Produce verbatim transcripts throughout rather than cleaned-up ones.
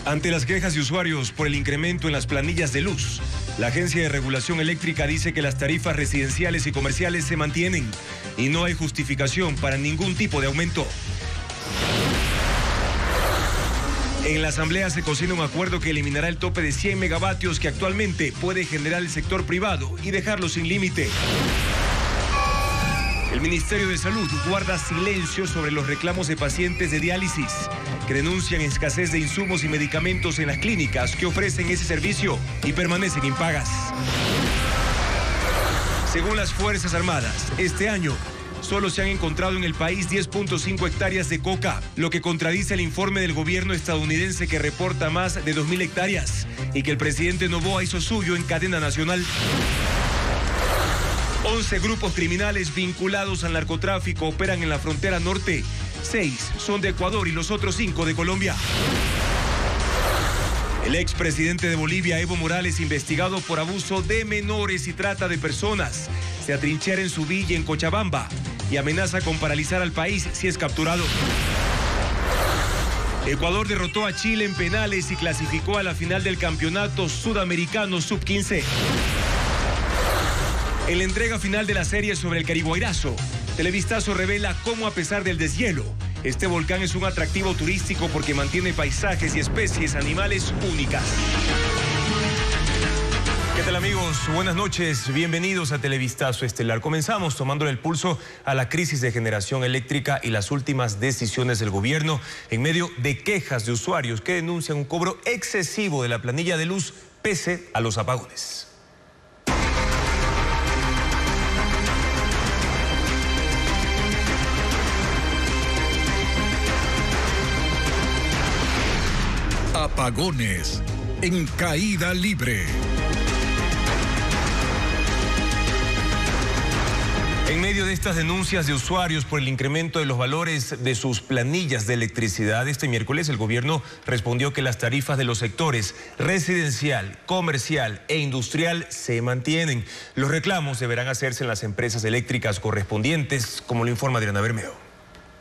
Ante las quejas de usuarios por el incremento en las planillas de luz, la Agencia de Regulación Eléctrica dice que las tarifas residenciales y comerciales se mantienen y no hay justificación para ningún tipo de aumento. En la Asamblea se cocina un acuerdo que eliminará el tope de cien megavatios que actualmente puede generar el sector privado y dejarlo sin límite. El Ministerio de Salud guarda silencio sobre los reclamos de pacientes de diálisis que denuncian escasez de insumos y medicamentos en las clínicas que ofrecen ese servicio y permanecen impagas. Según las Fuerzas Armadas, este año solo se han encontrado en el país diez punto cinco hectáreas de coca, lo que contradice el informe del gobierno estadounidense que reporta más de dos mil hectáreas y que el presidente Noboa hizo suyo en cadena nacional. once grupos criminales vinculados al narcotráfico operan en la frontera norte. Seis son de Ecuador y los otros cinco de Colombia. El expresidente de Bolivia, Evo Morales, investigado por abuso de menores y trata de personas, se atrinchera en su villa en Cochabamba y amenaza con paralizar al país si es capturado. Ecuador derrotó a Chile en penales y clasificó a la final del campeonato sudamericano sub quince. En la entrega final de la serie sobre el Cariguairazo, Televistazo revela cómo, a pesar del deshielo, este volcán es un atractivo turístico porque mantiene paisajes y especies animales únicas. ¿Qué tal, amigos? Buenas noches, bienvenidos a Televistazo Estelar. Comenzamos tomándole el pulso a la crisis de generación eléctrica y las últimas decisiones del gobierno en medio de quejas de usuarios que denuncian un cobro excesivo de la planilla de luz pese a los apagones. Apagones en caída libre. En medio de estas denuncias de usuarios por el incremento de los valores de sus planillas de electricidad, este miércoles el gobierno respondió que las tarifas de los sectores residencial, comercial e industrial se mantienen. Los reclamos deberán hacerse en las empresas eléctricas correspondientes, como lo informa Adriana Bermeo.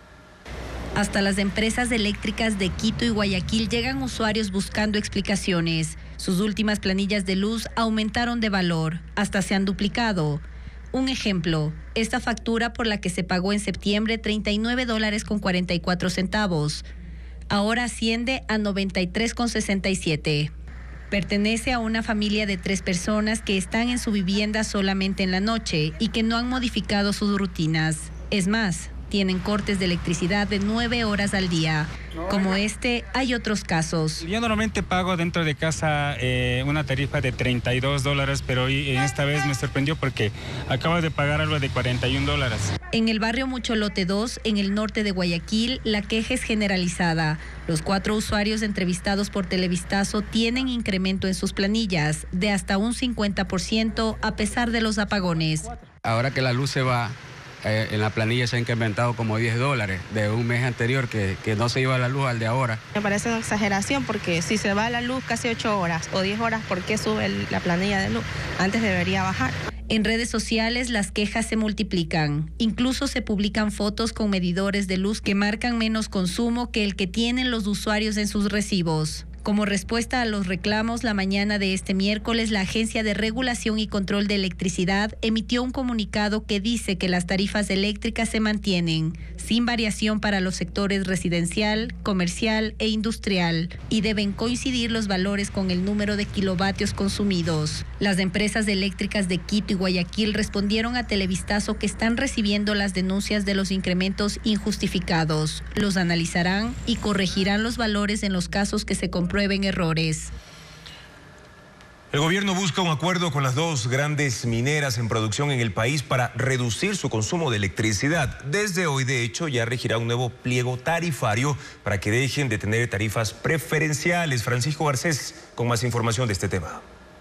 Hasta las empresas eléctricas de Quito y Guayaquil llegan usuarios buscando explicaciones. Sus últimas planillas de luz aumentaron de valor, hasta se han duplicado. Un ejemplo, esta factura por la que se pagó en septiembre treinta y nueve dólares con cuarenta y cuatro centavos. Ahora asciende a noventa y tres con sesenta y siete. Pertenece a una familia de tres personas que están en su vivienda solamente en la noche y que no han modificado sus rutinas. Es más, tienen cortes de electricidad de nueve horas al día. Como este, hay otros casos. Yo normalmente pago dentro de casa eh, una tarifa de treinta y dos dólares, pero hoy, eh, esta vez me sorprendió porque acabo de pagar algo de cuarenta y un dólares. En el barrio Mucholote dos, en el norte de Guayaquil, la queja es generalizada. Los cuatro usuarios entrevistados por Televistazo tienen incremento en sus planillas de hasta un cincuenta por ciento a pesar de los apagones. Ahora que la luz se va, Eh, en la planilla se ha incrementado como diez dólares de un mes anterior que, que no se iba la luz al de ahora. Me parece una exageración porque si se va la luz casi ocho horas o diez horas, ¿por qué sube el, la planilla de luz? Antes debería bajar. En redes sociales las quejas se multiplican. Incluso se publican fotos con medidores de luz que marcan menos consumo que el que tienen los usuarios en sus recibos. Como respuesta a los reclamos, la mañana de este miércoles, la Agencia de Regulación y Control de Electricidad emitió un comunicado que dice que las tarifas eléctricas se mantienen, sin variación para los sectores residencial, comercial e industrial, y deben coincidir los valores con el número de kilovatios consumidos. Las empresas eléctricas de Quito y Guayaquil respondieron a Televistazo que están recibiendo las denuncias de los incrementos injustificados. Los analizarán y corregirán los valores en los casos que se comprueben errores. El gobierno busca un acuerdo con las dos grandes mineras en producción en el país para reducir su consumo de electricidad. Desde hoy, de hecho, ya regirá un nuevo pliego tarifario para que dejen de tener tarifas preferenciales. Francisco Garcés con más información de este tema.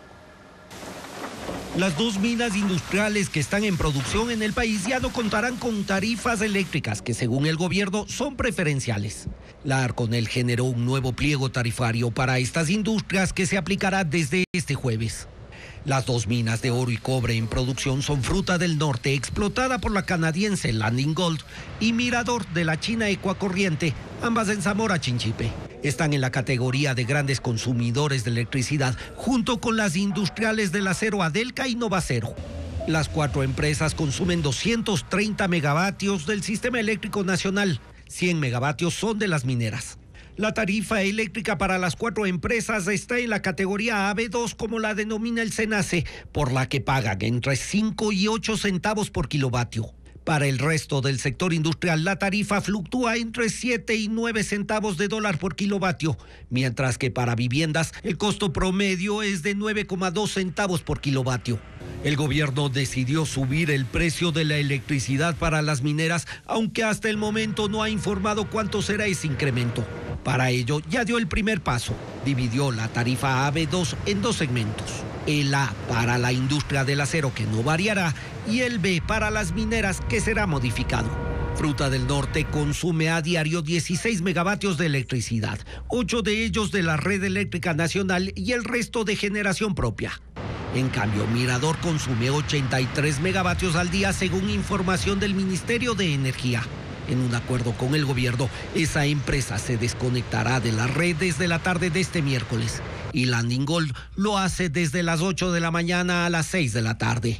Las dos minas industriales que están en producción en el país ya no contarán con tarifas eléctricas que, según el gobierno, son preferenciales. La Arconel generó un nuevo pliego tarifario para estas industrias que se aplicará desde este jueves. Las dos minas de oro y cobre en producción son Fruta del Norte, explotada por la canadiense Landing Gold, y Mirador de la china Ecuacorriente, ambas en Zamora Chinchipe. están en la categoría de grandes consumidores de electricidad, junto con las industriales del acero Adelca y Novacero. Las cuatro empresas consumen doscientos treinta megavatios del sistema eléctrico nacional, cien megavatios son de las mineras. La tarifa eléctrica para las cuatro empresas está en la categoría A B dos, como la denomina el SENACE, por la que pagan entre cinco y ocho centavos por kilovatio. Para el resto del sector industrial, la tarifa fluctúa entre siete y nueve centavos de dólar por kilovatio, mientras que para viviendas el costo promedio es de nueve coma dos centavos por kilovatio. El gobierno decidió subir el precio de la electricidad para las mineras, aunque hasta el momento no ha informado cuánto será ese incremento. Para ello, ya dio el primer paso. Dividió la tarifa A B dos en dos segmentos. El A para la industria del acero, que no variará, y el B para las mineras, que será modificado. Fruta del Norte consume a diario dieciséis megavatios de electricidad, ocho de ellos de la red eléctrica nacional y el resto de generación propia. En cambio, Mirador consume ochenta y tres megavatios al día, según información del Ministerio de Energía. En un acuerdo con el gobierno, esa empresa se desconectará de la red desde la tarde de este miércoles. Y Landing Gold lo hace desde las ocho de la mañana a las seis de la tarde.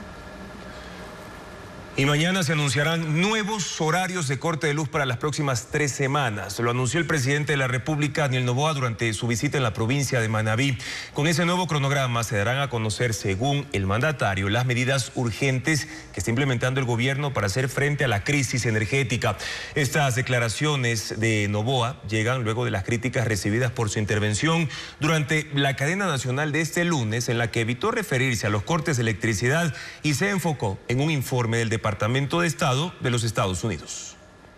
Y mañana se anunciarán nuevos horarios de corte de luz para las próximas tres semanas. Lo anunció el presidente de la República, Daniel Noboa, durante su visita en la provincia de Manabí. Con ese nuevo cronograma se darán a conocer, según el mandatario, las medidas urgentes que está implementando el gobierno para hacer frente a la crisis energética. Estas declaraciones de Noboa llegan luego de las críticas recibidas por su intervención durante la cadena nacional de este lunes, en la que evitó referirse a los cortes de electricidad y se enfocó en un informe del Departamento Departamento de Estado de los Estados Unidos.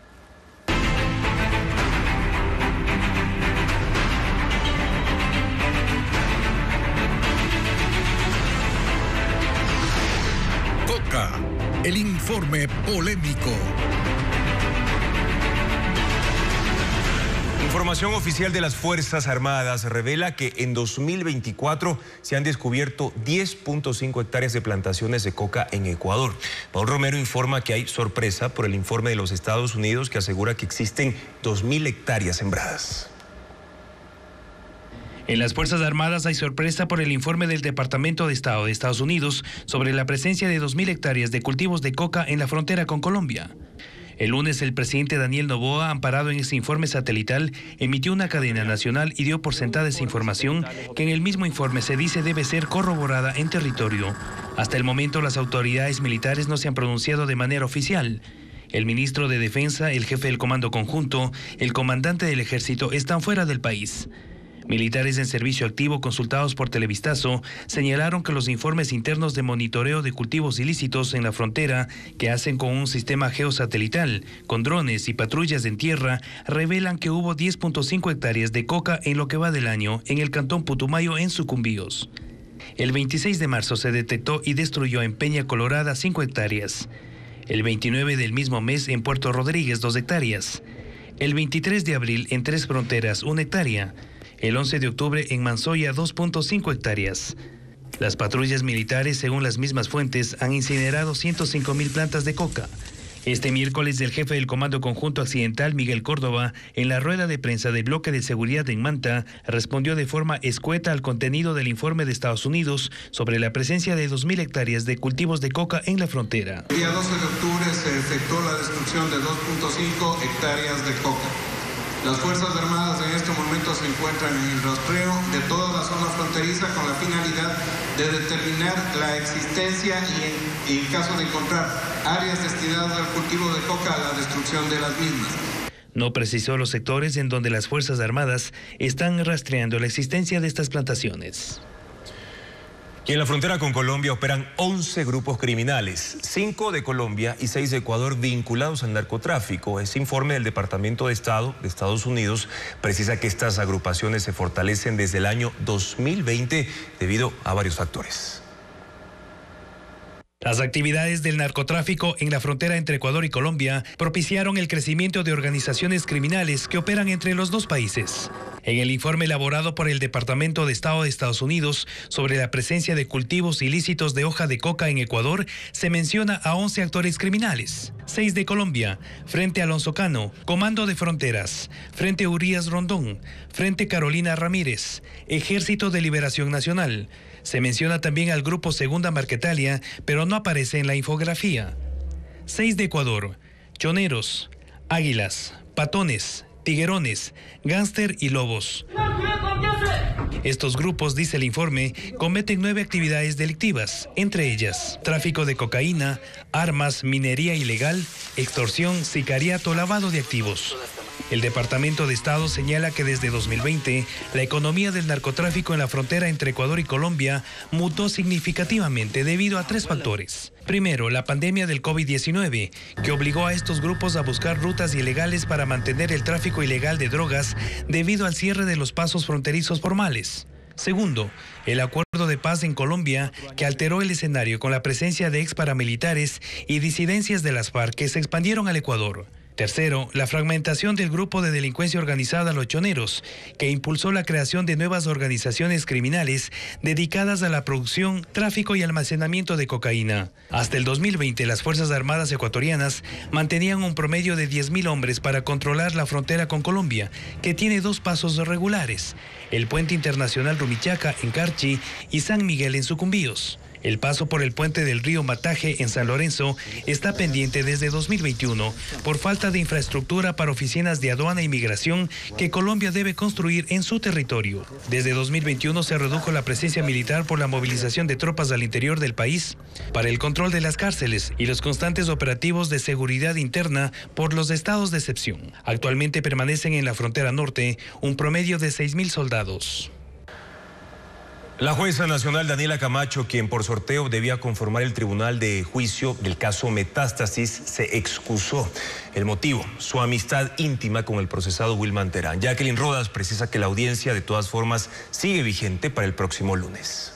Coca, el informe polémico. Información oficial de las Fuerzas Armadas revela que en dos mil veinticuatro se han descubierto diez punto cinco hectáreas de plantaciones de coca en Ecuador. Paul Romero informa que hay sorpresa por el informe de los Estados Unidos, que asegura que existen dos mil hectáreas sembradas. En las Fuerzas Armadas hay sorpresa por el informe del Departamento de Estado de Estados Unidos sobre la presencia de dos mil hectáreas de cultivos de coca en la frontera con Colombia. El lunes, el presidente Daniel Noboa, amparado en ese informe satelital, emitió una cadena nacional y dio por sentada esa información que en el mismo informe se dice debe ser corroborada en territorio. Hasta el momento, las autoridades militares no se han pronunciado de manera oficial. El ministro de Defensa, el jefe del Comando Conjunto, el comandante del Ejército están fuera del país. Militares en servicio activo consultados por Televistazo señalaron que los informes internos de monitoreo de cultivos ilícitos en la frontera, que hacen con un sistema geosatelital, con drones y patrullas en tierra, revelan que hubo diez punto cinco hectáreas de coca en lo que va del año en el cantón Putumayo, en Sucumbíos. El veintiséis de marzo se detectó y destruyó en Peña Colorada cinco hectáreas. El veintinueve del mismo mes en Puerto Rodríguez dos hectáreas. El veintitrés de abril en Tres Fronteras una hectárea. El once de octubre en Mansoya dos punto cinco hectáreas. Las patrullas militares, según las mismas fuentes, han incinerado ciento cinco mil plantas de coca. Este miércoles, el jefe del Comando Conjunto Accidental, Miguel Córdoba, en la rueda de prensa del bloque de seguridad en Manta, respondió de forma escueta al contenido del informe de Estados Unidos sobre la presencia de dos mil hectáreas de cultivos de coca en la frontera. El día doce de octubre se efectuó la destrucción de dos punto cinco hectáreas de coca. Las Fuerzas Armadas en este momento se encuentran en el rastreo de toda la zona fronteriza con la finalidad de determinar la existencia y, en, en caso de encontrar áreas destinadas al cultivo de coca, a la destrucción de las mismas. No precisó los sectores en donde las Fuerzas Armadas están rastreando la existencia de estas plantaciones. Y en la frontera con Colombia operan once grupos criminales, cinco de Colombia y seis de Ecuador, vinculados al narcotráfico. Ese informe del Departamento de Estado de Estados Unidos precisa que estas agrupaciones se fortalecen desde el año dos mil veinte debido a varios factores. Las actividades del narcotráfico en la frontera entre Ecuador y Colombia propiciaron el crecimiento de organizaciones criminales que operan entre los dos países. En el informe elaborado por el Departamento de Estado de Estados Unidos sobre la presencia de cultivos ilícitos de hoja de coca en Ecuador, se menciona a once actores criminales. seis de Colombia, Frente Alonso Cano, Comando de Fronteras, Frente Urias Rondón, Frente Carolina Ramírez, Ejército de Liberación Nacional. Se menciona también al Grupo Segunda Marquetalia, pero no aparece en la infografía. seis de Ecuador, Choneros, Águilas, Patones, Tiguerones, Gánster y Lobos. Estos grupos, dice el informe, cometen nueve actividades delictivas, entre ellas tráfico de cocaína, armas, minería ilegal, extorsión, sicariato, lavado de activos. El Departamento de Estado señala que desde dos mil veinte, la economía del narcotráfico en la frontera entre Ecuador y Colombia mutó significativamente debido a tres factores. Primero, la pandemia del COVID diecinueve, que obligó a estos grupos a buscar rutas ilegales para mantener el tráfico ilegal de drogas debido al cierre de los pasos fronterizos formales. Segundo, el acuerdo de paz en Colombia, que alteró el escenario con la presencia de ex paramilitares y disidencias de las FARC que se expandieron al Ecuador. Tercero, la fragmentación del grupo de delincuencia organizada Los Choneros, que impulsó la creación de nuevas organizaciones criminales dedicadas a la producción, tráfico y almacenamiento de cocaína. Hasta el dos mil veinte, las Fuerzas Armadas ecuatorianas mantenían un promedio de diez mil hombres para controlar la frontera con Colombia, que tiene dos pasos regulares: el puente internacional Rumichaca en Carchi y San Miguel en Sucumbíos. El paso por el puente del río Mataje en San Lorenzo está pendiente desde dos mil veintiuno por falta de infraestructura para oficinas de aduana e migración que Colombia debe construir en su territorio. Desde dos mil veintiuno se redujo la presencia militar por la movilización de tropas al interior del país para el control de las cárceles y los constantes operativos de seguridad interna por los estados de excepción. Actualmente permanecen en la frontera norte un promedio de seis mil soldados. La jueza nacional Daniela Camacho, quien por sorteo debía conformar el tribunal de juicio del caso Metástasis, se excusó. El motivo, su amistad íntima con el procesado Wilman Terán. Jacqueline Rodas precisa que la audiencia de todas formas sigue vigente para el próximo lunes.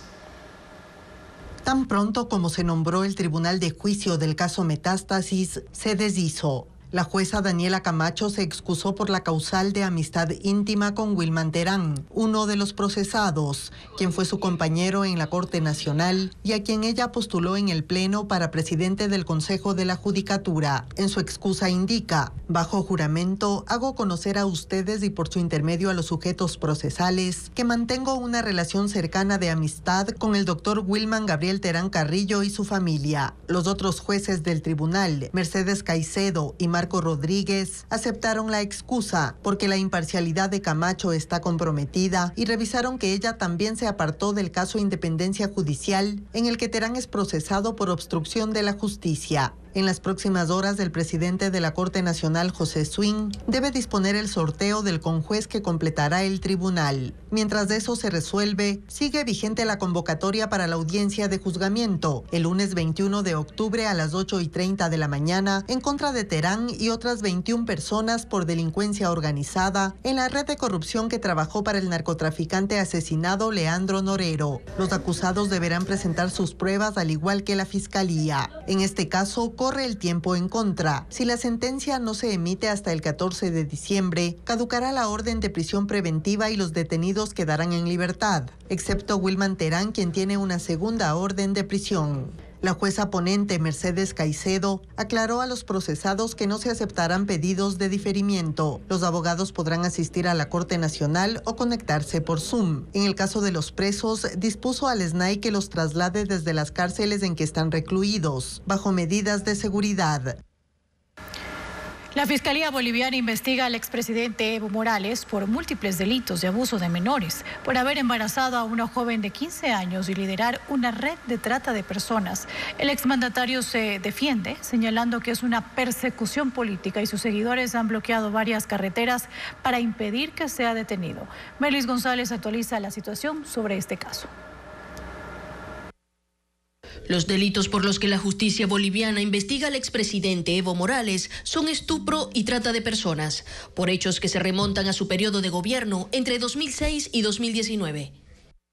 Tan pronto como se nombró el tribunal de juicio del caso Metástasis, se deshizo. La jueza Daniela Camacho se excusó por la causal de amistad íntima con Wilman Terán, uno de los procesados, quien fue su compañero en la Corte Nacional y a quien ella postuló en el Pleno para presidente del Consejo de la Judicatura. En su excusa indica: bajo juramento hago conocer a ustedes y por su intermedio a los sujetos procesales que mantengo una relación cercana de amistad con el doctor Wilman Gabriel Terán Carrillo y su familia. Los otros jueces del tribunal, Mercedes Caicedo y Marco Rodríguez, aceptaron la excusa porque la imparcialidad de Camacho está comprometida y revisaron que ella también se apartó del caso Independencia Judicial, en el que Terán es procesado por obstrucción de la justicia. En las próximas horas, el presidente de la Corte Nacional, José Swing, debe disponer el sorteo del conjuez que completará el tribunal. Mientras eso se resuelve, sigue vigente la convocatoria para la audiencia de juzgamiento, el lunes veintiuno de octubre a las ocho y treinta de la mañana, en contra de Terán y otras veintiuna personas por delincuencia organizada en la red de corrupción que trabajó para el narcotraficante asesinado Leandro Norero. Los acusados deberán presentar sus pruebas al igual que la Fiscalía. En este caso, corre el tiempo en contra. Si la sentencia no se emite hasta el catorce de diciembre, caducará la orden de prisión preventiva y los detenidos quedarán en libertad, excepto Wilman Terán, quien tiene una segunda orden de prisión. La jueza ponente Mercedes Caicedo aclaró a los procesados que no se aceptarán pedidos de diferimiento. Los abogados podrán asistir a la Corte Nacional o conectarse por Zoom. En el caso de los presos, dispuso al S N A I que los traslade desde las cárceles en que están recluidos, bajo medidas de seguridad. La Fiscalía Boliviana investiga al expresidente Evo Morales por múltiples delitos de abuso de menores, por haber embarazado a una joven de quince años y liderar una red de trata de personas. El exmandatario se defiende, señalando que es una persecución política y sus seguidores han bloqueado varias carreteras para impedir que sea detenido. Melis González actualiza la situación sobre este caso. Los delitos por los que la justicia boliviana investiga al expresidente Evo Morales son estupro y trata de personas, por hechos que se remontan a su periodo de gobierno entre dos mil seis y dos mil diecinueve.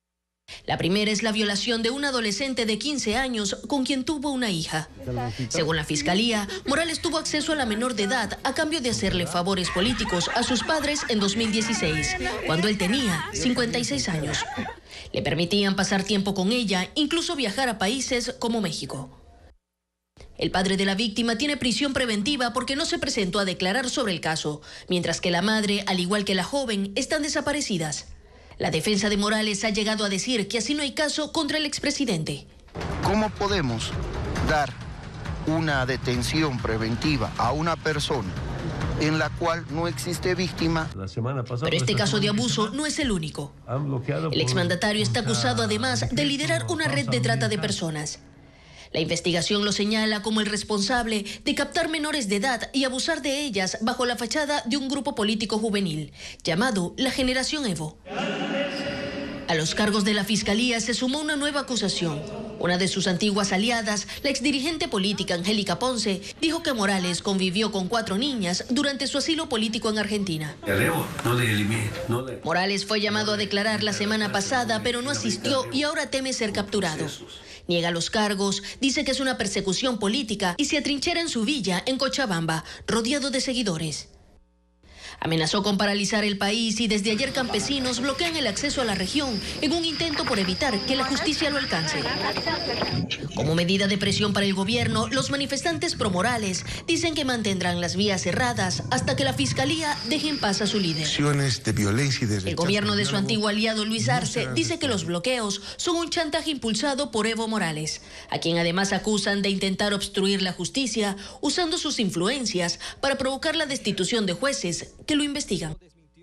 La primera es la violación de un adolescente de quince años con quien tuvo una hija. Según la Fiscalía, Morales tuvo acceso a la menor de edad a cambio de hacerle favores políticos a sus padres en dos mil dieciséis, cuando él tenía cincuenta y seis años. Le permitían pasar tiempo con ella, incluso viajar a países como México. El padre de la víctima tiene prisión preventiva porque no se presentó a declarar sobre el caso, mientras que la madre, al igual que la joven, están desaparecidas. La defensa de Morales ha llegado a decir que así no hay caso contra el expresidente. ¿Cómo podemos dar una detención preventiva a una persona en la cual no existe víctima? La semana pasada, Pero este caso de abuso no es el único. El exmandatario está acusado además de liderar una red de trata de personas. La investigación lo señala como el responsable de captar menores de edad y abusar de ellas bajo la fachada de un grupo político juvenil llamado la Generación Evo. A los cargos de la Fiscalía se sumó una nueva acusación. Una de sus antiguas aliadas, la exdirigente política Angélica Ponce, dijo que Morales convivió con cuatro niñas durante su asilo político en Argentina. Morales fue llamado a declarar la semana pasada, pero no asistió y ahora teme ser capturado. Niega los cargos, dice que es una persecución política y se atrinchera en su villa en Cochabamba, rodeado de seguidores. Amenazó con paralizar el país y desde ayer campesinos bloquean el acceso a la región en un intento por evitar que la justicia lo alcance. Como medida de presión para el gobierno, los manifestantes pro Morales dicen que mantendrán las vías cerradas hasta que la Fiscalía deje en paz a su líder. De violencia y de el gobierno de su antiguo aliado Luis Arce dice que los bloqueos son un chantaje impulsado por Evo Morales, a quien además acusan de intentar obstruir la justicia usando sus influencias para provocar la destitución de jueces que lo investigan.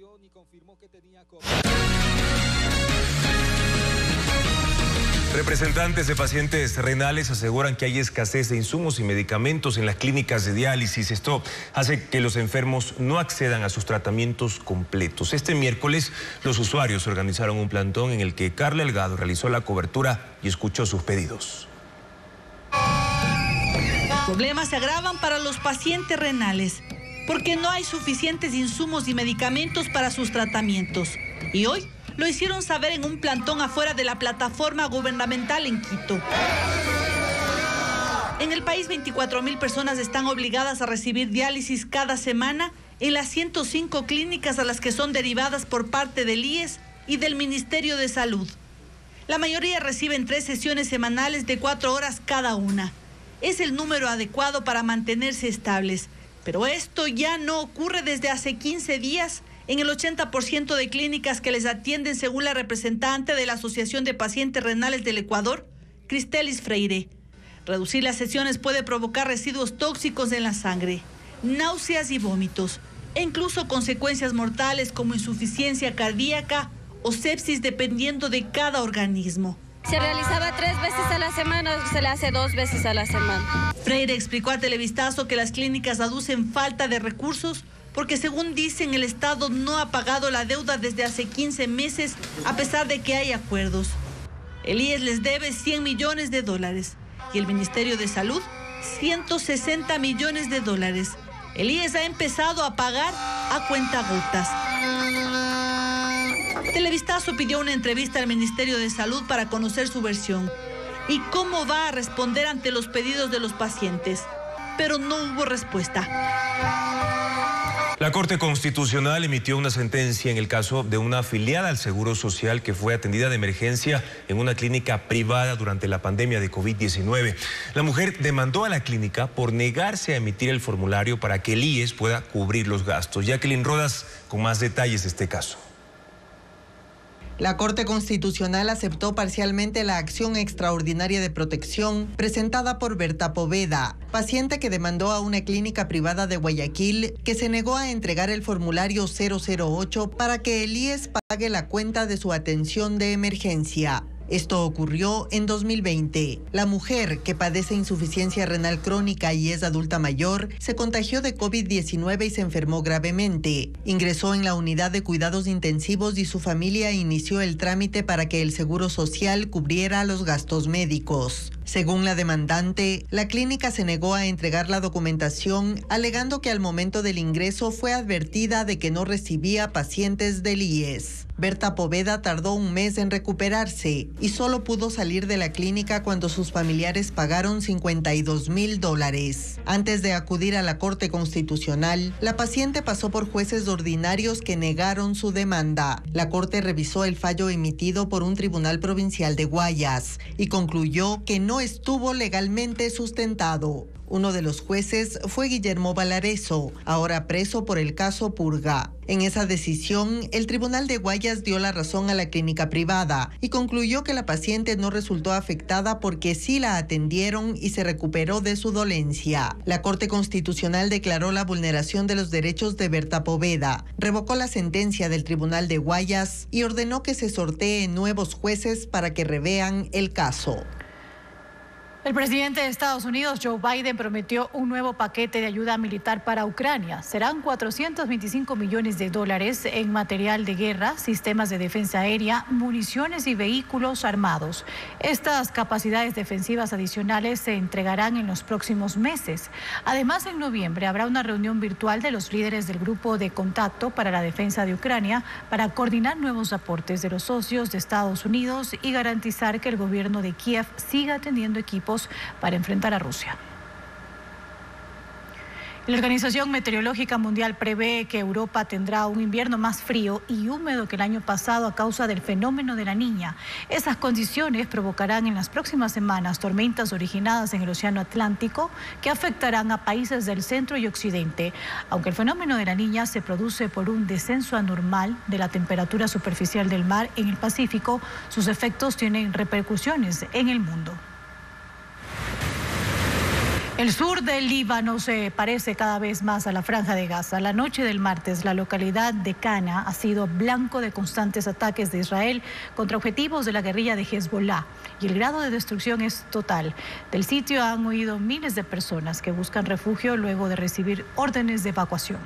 Representantes de pacientes renales aseguran que hay escasez de insumos y medicamentos en las clínicas de diálisis. Esto hace que los enfermos no accedan a sus tratamientos completos. Este miércoles, los usuarios organizaron un plantón en el que Carla Delgado realizó la cobertura y escuchó sus pedidos. Problemas se agravan para los pacientes renales, porque no hay suficientes insumos y medicamentos para sus tratamientos. Y hoy lo hicieron saber en un plantón afuera de la plataforma gubernamental en Quito. En el país, veinticuatro mil personas están obligadas a recibir diálisis cada semana en las ciento cinco clínicas a las que son derivadas por parte del I E S y del Ministerio de Salud. La mayoría reciben tres sesiones semanales de cuatro horas cada una. Es el número adecuado para mantenerse estables. Pero esto ya no ocurre desde hace quince días en el ochenta por ciento de clínicas que les atienden, según la representante de la Asociación de Pacientes Renales del Ecuador, Cristelis Freire. Reducir las sesiones puede provocar residuos tóxicos en la sangre, náuseas y vómitos, e incluso consecuencias mortales como insuficiencia cardíaca o sepsis dependiendo de cada organismo. Se realizaba tres veces a la semana, se le hace dos veces a la semana. Freire explicó a Televistazo que las clínicas aducen falta de recursos porque, según dicen, el Estado no ha pagado la deuda desde hace quince meses a pesar de que hay acuerdos. El I E S les debe cien millones de dólares y el Ministerio de Salud ciento sesenta millones de dólares. El I E S ha empezado a pagar a cuentagotas. Televistazo pidió una entrevista al Ministerio de Salud para conocer su versión y cómo va a responder ante los pedidos de los pacientes, pero no hubo respuesta. La Corte Constitucional emitió una sentencia en el caso de una afiliada al Seguro Social que fue atendida de emergencia en una clínica privada durante la pandemia de COVID diecinueve. La mujer demandó a la clínica por negarse a emitir el formulario para que el I E S pueda cubrir los gastos. Jacqueline Rodas con más detalles de este caso. La Corte Constitucional aceptó parcialmente la acción extraordinaria de protección presentada por Berta Poveda, paciente que demandó a una clínica privada de Guayaquil que se negó a entregar el formulario cero cero ocho para que el I E S pague la cuenta de su atención de emergencia. Esto ocurrió en dos mil veinte. La mujer, que padece insuficiencia renal crónica y es adulta mayor, se contagió de COVID diecinueve y se enfermó gravemente. Ingresó en la unidad de cuidados intensivos y su familia inició el trámite para que el Seguro Social cubriera los gastos médicos. Según la demandante, la clínica se negó a entregar la documentación, alegando que al momento del ingreso fue advertida de que no recibía pacientes del I E S. Berta Poveda tardó un mes en recuperarse y solo pudo salir de la clínica cuando sus familiares pagaron cincuenta y dos mil dólares. Antes de acudir a la Corte Constitucional, la paciente pasó por jueces ordinarios que negaron su demanda. La Corte revisó el fallo emitido por un tribunal provincial de Guayas y concluyó que no estuvo legalmente sustentado. Uno de los jueces fue Guillermo Valareso, ahora preso por el caso Purga. En esa decisión, el Tribunal de Guayas dio la razón a la clínica privada y concluyó que la paciente no resultó afectada porque sí la atendieron y se recuperó de su dolencia. La Corte Constitucional declaró la vulneración de los derechos de Berta Poveda, revocó la sentencia del Tribunal de Guayas y ordenó que se sorteen nuevos jueces para que revean el caso. El presidente de Estados Unidos, Joe Biden, prometió un nuevo paquete de ayuda militar para Ucrania. Serán cuatrocientos veinticinco millones de dólares en material de guerra, sistemas de defensa aérea, municiones y vehículos armados. Estas capacidades defensivas adicionales se entregarán en los próximos meses. Además, en noviembre habrá una reunión virtual de los líderes del Grupo de Contacto para la Defensa de Ucrania para coordinar nuevos aportes de los socios de Estados Unidos y garantizar que el gobierno de Kiev siga teniendo equipos para enfrentar a Rusia. La Organización Meteorológica Mundial prevé que Europa tendrá un invierno más frío y húmedo que el año pasado a causa del fenómeno de la Niña. Esas condiciones provocarán en las próximas semanas tormentas originadas en el Océano Atlántico que afectarán a países del centro y occidente. Aunque el fenómeno de la Niña se produce por un descenso anormal de la temperatura superficial del mar en el Pacífico, sus efectos tienen repercusiones en el mundo. El sur del Líbano se parece cada vez más a la Franja de Gaza. La noche del martes, la localidad de Cana ha sido blanco de constantes ataques de Israel contra objetivos de la guerrilla de Hezbollah y el grado de destrucción es total. Del sitio han huido miles de personas que buscan refugio luego de recibir órdenes de evacuación.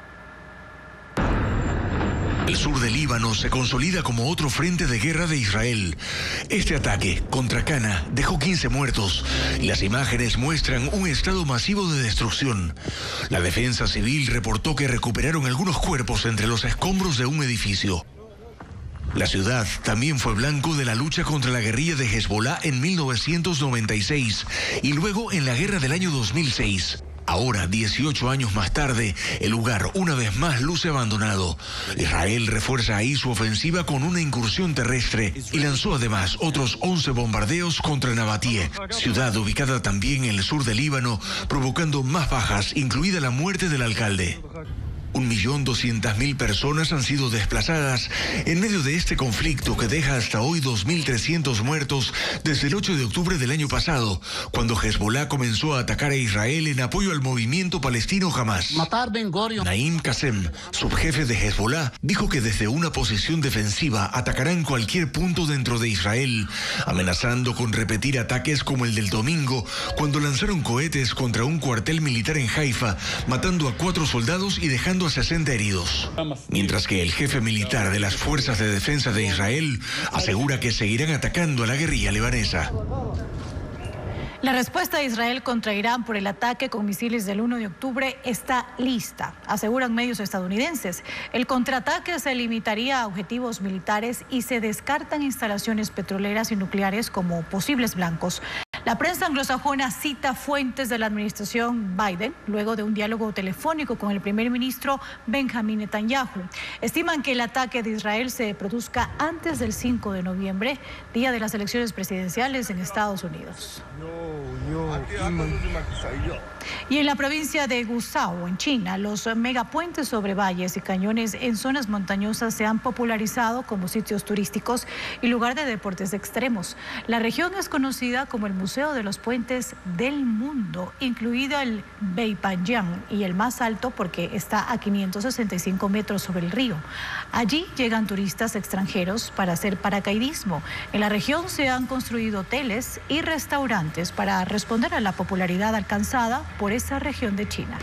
El sur del Líbano se consolida como otro frente de guerra de Israel. Este ataque contra Cana dejó quince muertos y las imágenes muestran un estado masivo de destrucción. La defensa civil reportó que recuperaron algunos cuerpos entre los escombros de un edificio. La ciudad también fue blanco de la lucha contra la guerrilla de Hezbollah en mil novecientos noventa y seis y luego en la guerra del año dos mil seis. Ahora, dieciocho años más tarde, el lugar una vez más luce abandonado. Israel refuerza ahí su ofensiva con una incursión terrestre y lanzó además otros once bombardeos contra Nabatie, ciudad ubicada también en el sur del Líbano, provocando más bajas, incluida la muerte del alcalde. Un millón doscientas mil personas han sido desplazadas en medio de este conflicto que deja hasta hoy dos mil trescientos muertos desde el ocho de octubre del año pasado, cuando Hezbollah comenzó a atacar a Israel en apoyo al movimiento palestino Hamas. Naim Qasem, subjefe de Hezbollah, dijo que desde una posición defensiva atacarán cualquier punto dentro de Israel, amenazando con repetir ataques como el del domingo, cuando lanzaron cohetes contra un cuartel militar en Haifa, matando a cuatro soldados y dejando a sesenta heridos. Mientras que el jefe militar de las Fuerzas de Defensa de Israel asegura que seguirán atacando a la guerrilla libanesa. La respuesta de Israel contra Irán por el ataque con misiles del uno de octubre está lista, aseguran medios estadounidenses. El contraataque se limitaría a objetivos militares y se descartan instalaciones petroleras y nucleares como posibles blancos. La prensa anglosajona cita fuentes de la administración Biden luego de un diálogo telefónico con el primer ministro Benjamin Netanyahu. Estiman que el ataque de Israel se produzca antes del cinco de noviembre, día de las elecciones presidenciales en Estados Unidos. Y en la provincia de Guizhou, en China, los megapuentes sobre valles y cañones en zonas montañosas se han popularizado como sitios turísticos y lugar de deportes extremos. La región es conocida como el Museo de los Puentes del Mundo, incluido el Beipanjiang, y el más alto porque está a quinientos sesenta y cinco metros sobre el río. Allí llegan turistas extranjeros para hacer paracaidismo. En la región se han construido hoteles y restaurantes para responder a la popularidad alcanzada por esa región de China.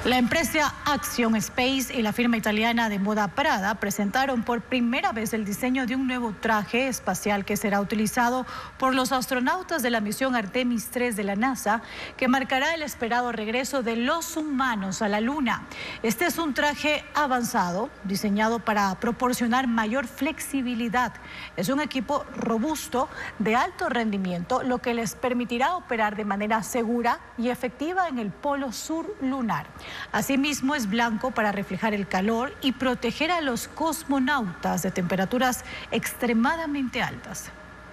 La empresa Action Space y la firma italiana de moda Prada presentaron por primera vez el diseño de un nuevo traje espacial que será utilizado por los astronautas de la misión Artemis tres de la NASA, que marcará el esperado regreso de los humanos a la Luna. Este es un traje avanzado, diseñado para proporcionar mayor flexibilidad. Es un equipo robusto, de alto rendimiento, lo que les permitirá operar de manera segura y efectiva en el polo sur lunar. Asimismo, es blanco para reflejar el calor y proteger a los cosmonautas de temperaturas extremadamente altas.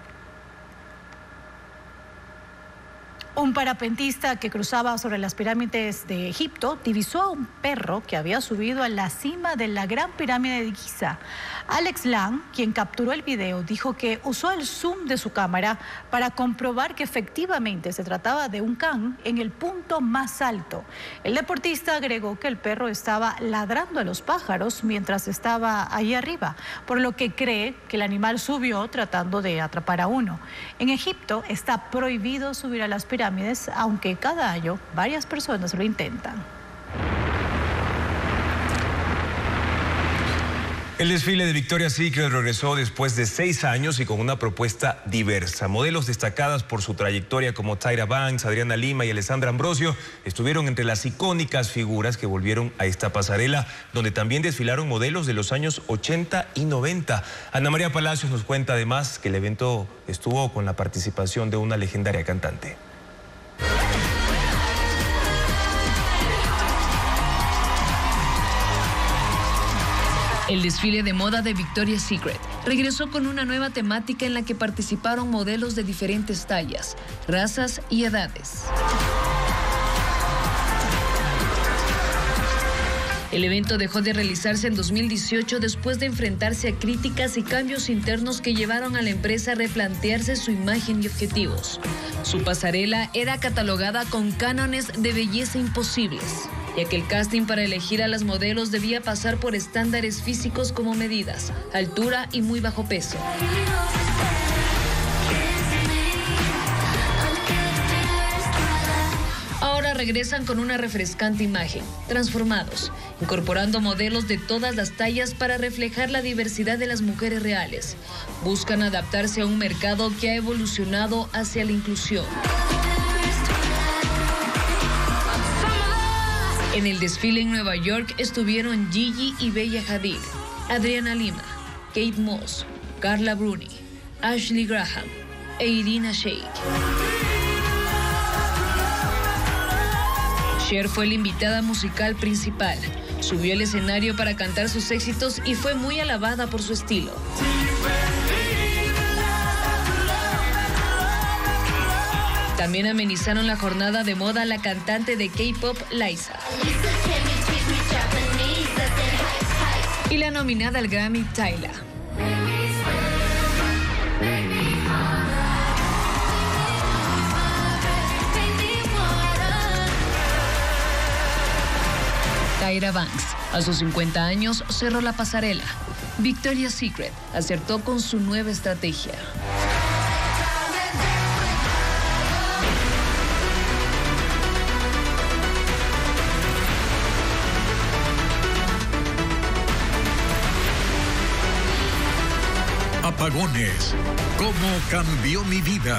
Un parapentista que cruzaba sobre las pirámides de Egipto divisó a un perro que había subido a la cima de la Gran Pirámide de Giza. Alex Lang, quien capturó el video, dijo que usó el zoom de su cámara para comprobar que efectivamente se trataba de un can en el punto más alto. El deportista agregó que el perro estaba ladrando a los pájaros mientras estaba ahí arriba, por lo que cree que el animal subió tratando de atrapar a uno. En Egipto está prohibido subir a las pirámides, aunque cada año varias personas lo intentan. El desfile de Victoria's Secret regresó después de seis años y con una propuesta diversa. Modelos destacadas por su trayectoria como Tyra Banks, Adriana Lima y Alessandra Ambrosio estuvieron entre las icónicas figuras que volvieron a esta pasarela, donde también desfilaron modelos de los años ochenta y noventa. Ana María Palacios nos cuenta además que el evento estuvo con la participación de una legendaria cantante. El desfile de moda de Victoria's Secret regresó con una nueva temática en la que participaron modelos de diferentes tallas, razas y edades. El evento dejó de realizarse en dos mil dieciocho después de enfrentarse a críticas y cambios internos que llevaron a la empresa a replantearse su imagen y objetivos. Su pasarela era catalogada con cánones de belleza imposibles, ya que el casting para elegir a las modelos debía pasar por estándares físicos como medidas, altura y muy bajo peso. Ahora regresan con una refrescante imagen, transformados, incorporando modelos de todas las tallas para reflejar la diversidad de las mujeres reales. Buscan adaptarse a un mercado que ha evolucionado hacia la inclusión. En el desfile en Nueva York estuvieron Gigi y Bella Hadid, Adriana Lima, Kate Moss, Carla Bruni, Ashley Graham e Irina Shayk. Cher fue la invitada musical principal. Subió al escenario para cantar sus éxitos y fue muy alabada por su estilo. También amenizaron la jornada de moda la cantante de K-pop Liza y la nominada al Grammy Tyla. Tyra Banks, a sus cincuenta años, cerró la pasarela. Victoria's Secret acertó con su nueva estrategia. Apagones. ¿Cómo cambió mi vida?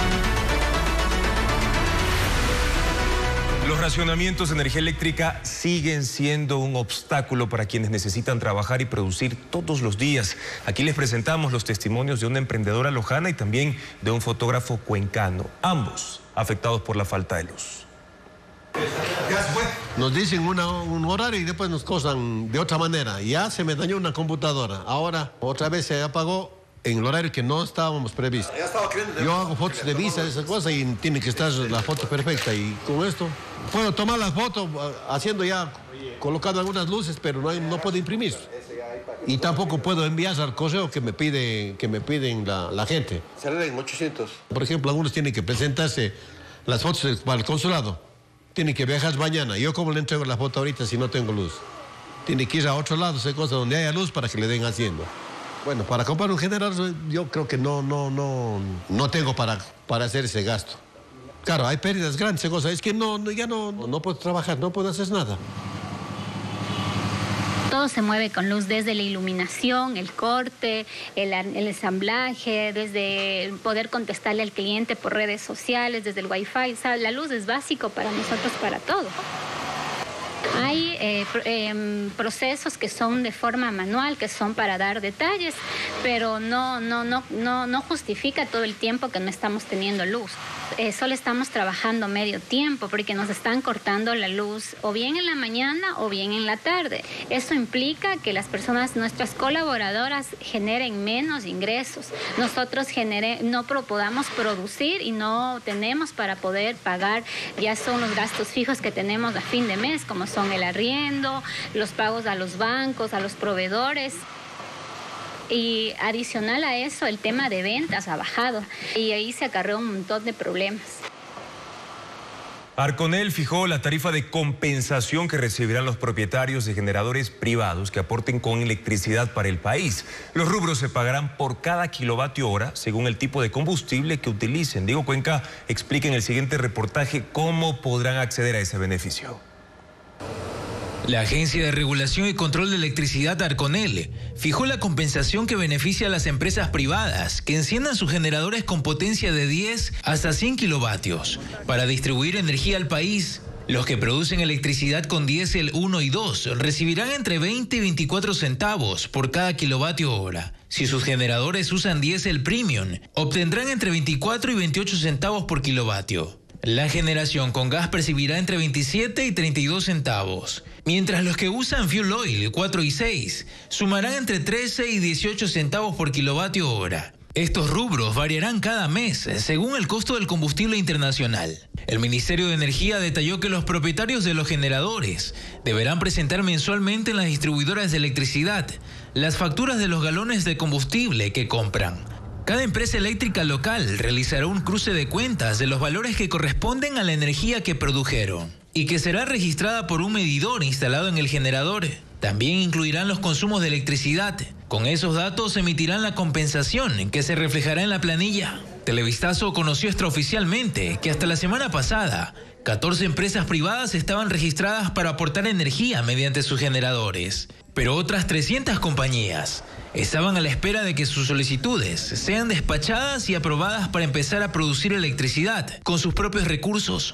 Los racionamientos de energía eléctrica siguen siendo un obstáculo para quienes necesitan trabajar y producir todos los días. Aquí les presentamos los testimonios de una emprendedora lojana y también de un fotógrafo cuencano, ambos afectados por la falta de luz. Nos dicen una, un horario y después nos cosan de otra manera. Ya se me dañó una computadora. Ahora otra vez se apagó en el horario que no estábamos previstos. Yo hago fotos de visa, esas cosas, y tiene que estar la foto perfecta. Y con esto puedo tomar la foto haciendo ya, colocando algunas luces, pero no, hay, no puedo imprimir. Y tampoco puedo enviar al correo que me, pide, que me piden la, la gente. Salen en ochocientos. Por ejemplo, algunos tienen que presentarse las fotos para el consulado. Tienen que viajar mañana. Yo cómo le entrego la foto ahorita si no tengo luz. Tiene que ir a otro lado, esa cosa donde haya luz para que le den haciendo. Bueno, para comprar un generador yo creo que no, no, no, no tengo para, para hacer ese gasto. Claro, hay pérdidas grandes, cosas. Es que no, no, ya no, no puedo trabajar, no puedo hacer nada. Todo se mueve con luz, desde la iluminación, el corte, el, el ensamblaje, desde poder contestarle al cliente por redes sociales, desde el wifi. O sea, la luz es básico para nosotros, para todo. Hay eh, eh, procesos que son de forma manual, que son para dar detalles, pero no, no, no, no, no justifica todo el tiempo que no estamos teniendo luz. Eh, solo estamos trabajando medio tiempo porque nos están cortando la luz o bien en la mañana o bien en la tarde. Eso implica que las personas, nuestras colaboradoras, generen menos ingresos. Nosotros genere, no podamos producir y no tenemos para poder pagar, ya son los gastos fijos que tenemos a fin de mes, como son el arriendo, los pagos a los bancos, a los proveedores. Y adicional a eso, el tema de ventas ha bajado y ahí se acarreó un montón de problemas. Arconel fijó la tarifa de compensación que recibirán los propietarios de generadores privados que aporten con electricidad para el país. Los rubros se pagarán por cada kilovatio hora según el tipo de combustible que utilicen. Diego Cuenca explica en el siguiente reportaje cómo podrán acceder a ese beneficio. La Agencia de Regulación y Control de Electricidad Arconel fijó la compensación que beneficia a las empresas privadas que enciendan sus generadores con potencia de diez hasta cien kilovatios para distribuir energía al país. Los que producen electricidad con diésel uno y dos recibirán entre veinte y veinticuatro centavos por cada kilovatio hora. Si sus generadores usan diésel premium, obtendrán entre veinticuatro y veintiocho centavos por kilovatio. La generación con gas percibirá entre veintisiete y treinta y dos centavos, mientras los que usan fuel oil cuatro y seis sumarán entre trece y dieciocho centavos por kilovatio hora. Estos rubros variarán cada mes según el costo del combustible internacional. El Ministerio de Energía detalló que los propietarios de los generadores deberán presentar mensualmente en las distribuidoras de electricidad las facturas de los galones de combustible que compran. Cada empresa eléctrica local realizará un cruce de cuentas de los valores que corresponden a la energía que produjeron y que será registrada por un medidor instalado en el generador. También incluirán los consumos de electricidad. Con esos datos emitirán la compensación que se reflejará en la planilla. Televistazo conoció extraoficialmente que hasta la semana pasada, catorce empresas privadas estaban registradas para aportar energía mediante sus generadores, pero otras trescientas compañías estaban a la espera de que sus solicitudes sean despachadas y aprobadas para empezar a producir electricidad con sus propios recursos.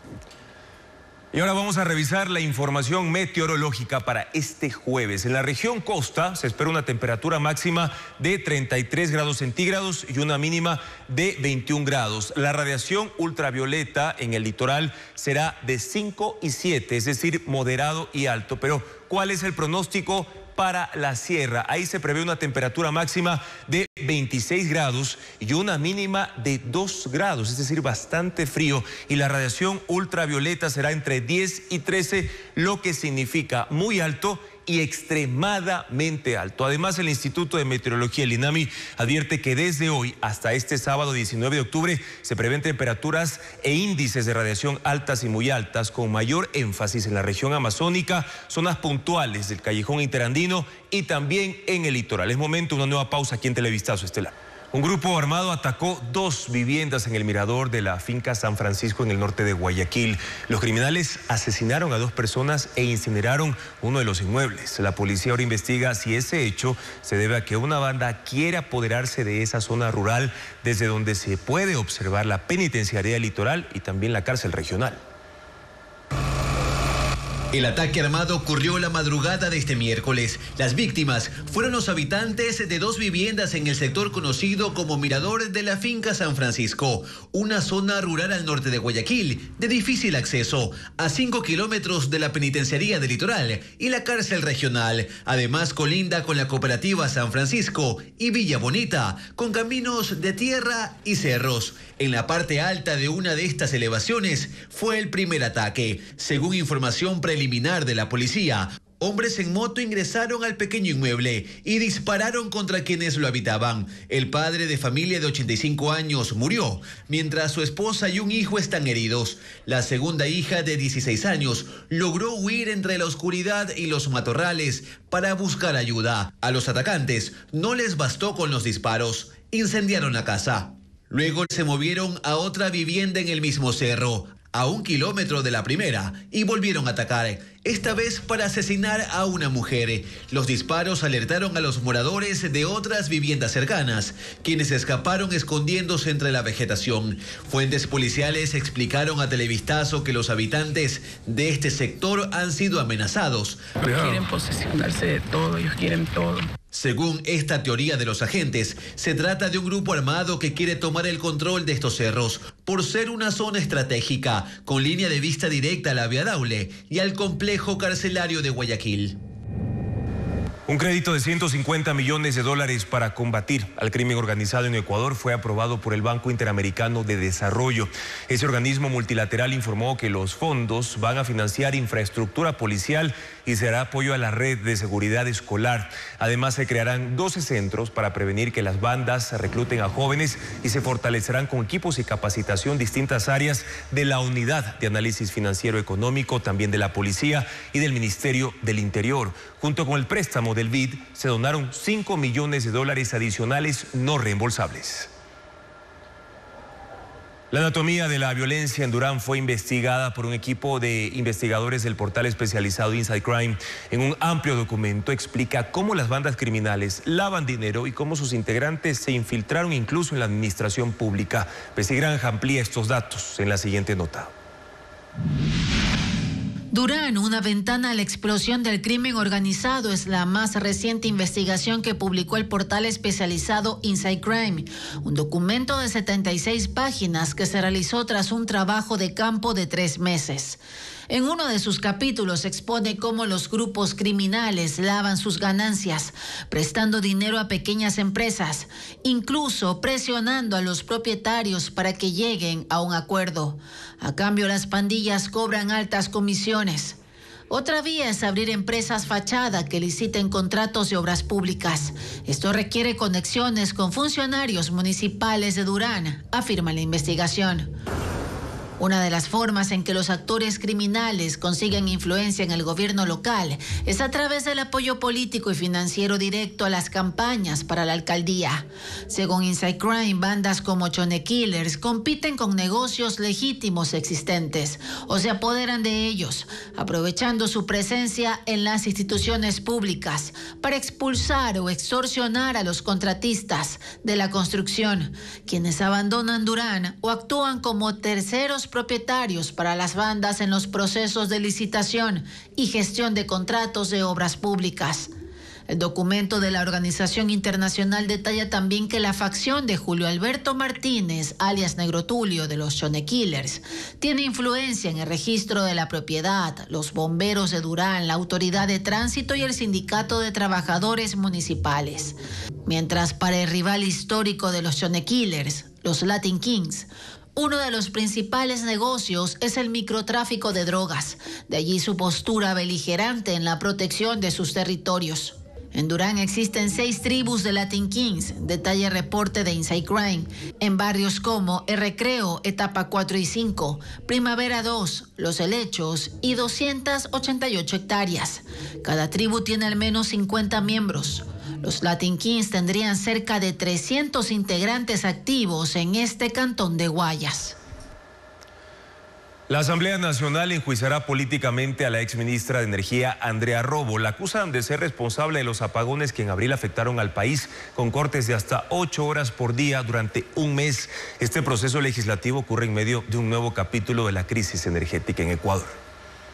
Y ahora vamos a revisar la información meteorológica para este jueves. En la región costa se espera una temperatura máxima de treinta y tres grados centígrados y una mínima de veintiún grados. La radiación ultravioleta en el litoral será de cinco y siete, es decir, moderado y alto. Pero, ¿cuál es el pronóstico para la sierra? Ahí se prevé una temperatura máxima de veintiséis grados y una mínima de dos grados, es decir, bastante frío, y la radiación ultravioleta será entre diez y trece, lo que significa muy alto y extremadamente alto. Además, el Instituto de Meteorología, el INAMI, advierte que desde hoy hasta este sábado diecinueve de octubre se prevén temperaturas e índices de radiación altas y muy altas, con mayor énfasis en la región amazónica, zonas puntuales del Callejón Interandino y también en el litoral. Es momento de una nueva pausa aquí en Televistazo Estelar. Un grupo armado atacó dos viviendas en el mirador de la finca San Francisco en el norte de Guayaquil. Los criminales asesinaron a dos personas e incineraron uno de los inmuebles. La policía ahora investiga si ese hecho se debe a que una banda quiere apoderarse de esa zona rural desde donde se puede observar la penitenciaría litoral y también la cárcel regional. El ataque armado ocurrió la madrugada de este miércoles. Las víctimas fueron los habitantes de dos viviendas en el sector conocido como Mirador de la finca San Francisco, una zona rural al norte de Guayaquil, de difícil acceso, a cinco kilómetros de la penitenciaría del litoral y la cárcel regional. Además, colinda con la cooperativa San Francisco y Villa Bonita, con caminos de tierra y cerros. En la parte alta de una de estas elevaciones fue el primer ataque. Según información preliminar de la policía, hombres en moto ingresaron al pequeño inmueble y dispararon contra quienes lo habitaban. El padre de familia de ochenta y cinco años murió, mientras su esposa y un hijo están heridos. La segunda hija de dieciséis años logró huir entre la oscuridad y los matorrales para buscar ayuda. A los atacantes no les bastó con los disparos, incendiaron la casa. Luego se movieron a otra vivienda en el mismo cerro, a un kilómetro de la primera, y volvieron a atacar, esta vez para asesinar a una mujer. Los disparos alertaron a los moradores de otras viviendas cercanas, quienes escaparon escondiéndose entre la vegetación. Fuentes policiales explicaron a Televistazo que los habitantes de este sector han sido amenazados. Quieren posesionarse de todo, ellos quieren todo. Según esta teoría de los agentes, se trata de un grupo armado que quiere tomar el control de estos cerros por ser una zona estratégica con línea de vista directa a la Vía Daule y al complejo carcelario de Guayaquil. Un crédito de ciento cincuenta millones de dólares para combatir al crimen organizado en Ecuador fue aprobado por el Banco Interamericano de Desarrollo. Ese organismo multilateral informó que los fondos van a financiar infraestructura policial y se hará apoyo a la red de seguridad escolar. Además, se crearán doce centros para prevenir que las bandas recluten a jóvenes y se fortalecerán con equipos y capacitación distintas áreas de la Unidad de Análisis Financiero Económico, también de la Policía y del Ministerio del Interior. Junto con el préstamo del B I D, se donaron cinco millones de dólares adicionales no reembolsables. La anatomía de la violencia en Durán fue investigada por un equipo de investigadores del portal especializado Inside Crime. En un amplio documento explica cómo las bandas criminales lavan dinero y cómo sus integrantes se infiltraron incluso en la administración pública. Bessie Granja amplía estos datos en la siguiente nota. Durán, una ventana a la explosión del crimen organizado, es la más reciente investigación que publicó el portal especializado Inside Crime, un documento de setenta y seis páginas que se realizó tras un trabajo de campo de tres meses. En uno de sus capítulos expone cómo los grupos criminales lavan sus ganancias, prestando dinero a pequeñas empresas, incluso presionando a los propietarios para que lleguen a un acuerdo. A cambio, las pandillas cobran altas comisiones. Otra vía es abrir empresas fachada que liciten contratos de obras públicas. Esto requiere conexiones con funcionarios municipales de Durán, afirma la investigación. Una de las formas en que los actores criminales consiguen influencia en el gobierno local es a través del apoyo político y financiero directo a las campañas para la alcaldía. Según Inside Crime, bandas como Chone Killers compiten con negocios legítimos existentes o se apoderan de ellos, aprovechando su presencia en las instituciones públicas para expulsar o extorsionar a los contratistas de la construcción, quienes abandonan Durán o actúan como terceros propietarios para las bandas en los procesos de licitación y gestión de contratos de obras públicas. El documento de la organización internacional detalla también que la facción de Julio Alberto Martínez, alias Negro Tulio, de los Chone Killers, tiene influencia en el registro de la propiedad, los bomberos de Durán, la autoridad de tránsito y el sindicato de trabajadores municipales. Mientras para el rival histórico de los Chone Killers, los Latin Kings, uno de los principales negocios es el microtráfico de drogas. De allí su postura beligerante en la protección de sus territorios. En Durán existen seis tribus de Latin Kings, detalla el reporte de Inside Crime, en barrios como El Recreo, Etapa cuatro y cinco, Primavera dos, Los Helechos y doscientas ochenta y ocho hectáreas. Cada tribu tiene al menos cincuenta miembros. Los Latin Kings tendrían cerca de trescientos integrantes activos en este cantón de Guayas. La Asamblea Nacional enjuiciará políticamente a la exministra de Energía, Andrea Robo. La acusan de ser responsable de los apagones que en abril afectaron al país con cortes de hasta ocho horas por día durante un mes. Este proceso legislativo ocurre en medio de un nuevo capítulo de la crisis energética en Ecuador.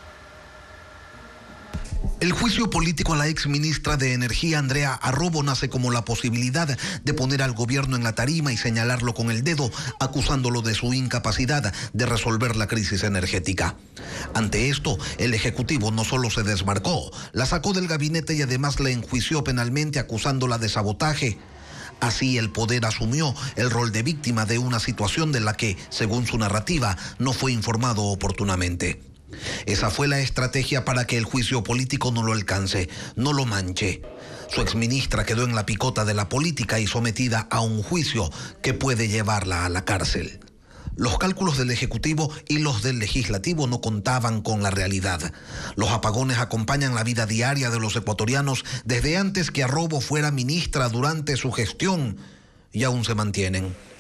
El juicio político a la exministra de Energía, Andrea Arrobo, nace como la posibilidad de poner al gobierno en la tarima y señalarlo con el dedo, acusándolo de su incapacidad de resolver la crisis energética. Ante esto, el Ejecutivo no solo se desmarcó, la sacó del gabinete y además la enjuició penalmente acusándola de sabotaje. Así el poder asumió el rol de víctima de una situación de la que, según su narrativa, no fue informado oportunamente. Esa fue la estrategia para que el juicio político no lo alcance, no lo manche. Su exministra quedó en la picota de la política y sometida a un juicio que puede llevarla a la cárcel. Los cálculos del Ejecutivo y los del Legislativo no contaban con la realidad. Los apagones acompañan la vida diaria de los ecuatorianos desde antes que Arrobo fuera ministra durante su gestión y aún se mantienen.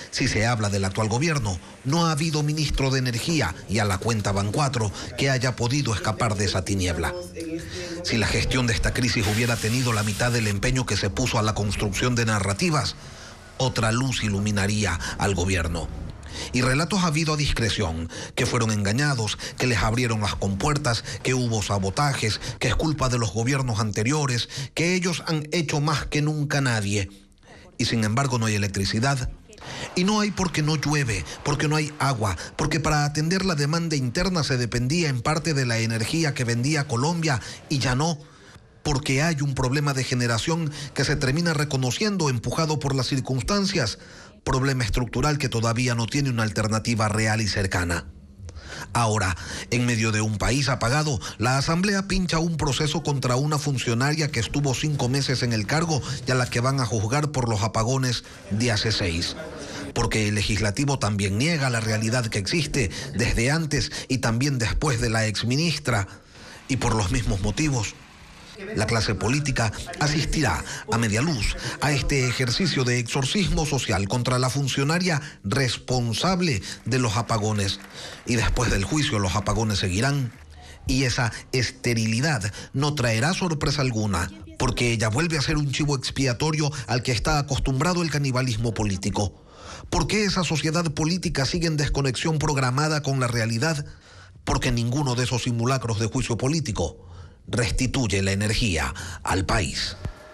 Si se habla del actual gobierno, no ha habido ministro de Energía, y a la cuenta van cuatro, que haya podido escapar de esa tiniebla. Si la gestión de esta crisis hubiera tenido la mitad del empeño que se puso a la construcción de narrativas, otra luz iluminaría al gobierno. Y relatos ha habido a discreción, que fueron engañados, que les abrieron las compuertas, que hubo sabotajes, que es culpa de los gobiernos anteriores, que ellos han hecho más que nunca nadie. Y sin embargo no hay electricidad. Y no hay porque no llueve, porque no hay agua, porque para atender la demanda interna se dependía en parte de la energía que vendía Colombia y ya no, porque hay un problema de generación que se termina reconociendo empujado por las circunstancias, problema estructural que todavía no tiene una alternativa real y cercana. Ahora, en medio de un país apagado, la Asamblea pincha un proceso contra una funcionaria que estuvo cinco meses en el cargo y a la que van a juzgar por los apagones de hace seis. Porque el legislativo también niega la realidad que existe desde antes y también después de la exministra. Y por los mismos motivos, la clase política asistirá a media luz a este ejercicio de exorcismo social contra la funcionaria responsable de los apagones. Y después del juicio los apagones seguirán. Y esa esterilidad no traerá sorpresa alguna, porque ella vuelve a ser un chivo expiatorio al que está acostumbrado el canibalismo político. ¿Por qué esa sociedad política sigue en desconexión programada con la realidad? Porque ninguno de esos simulacros de juicio político restituye la energía al país.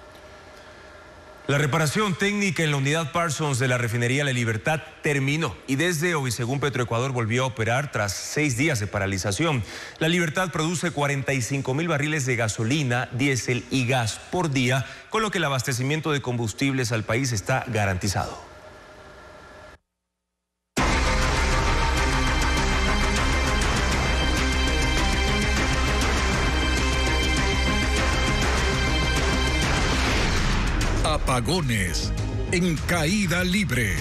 La reparación técnica en la unidad Parsons de la refinería La Libertad terminó y desde hoy, según Petroecuador, volvió a operar tras seis días de paralización. La Libertad produce cuarenta y cinco mil barriles de gasolina, diésel y gas por día, con lo que el abastecimiento de combustibles al país está garantizado. Apagones en caída libre.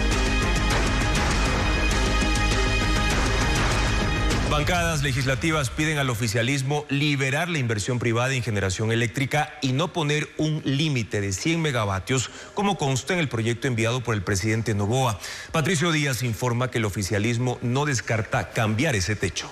Bancadas legislativas piden al oficialismo liberar la inversión privada en generación eléctrica y no poner un límite de cien megavatios, como consta en el proyecto enviado por el presidente Noboa. Patricio Díaz informa que el oficialismo no descarta cambiar ese techo.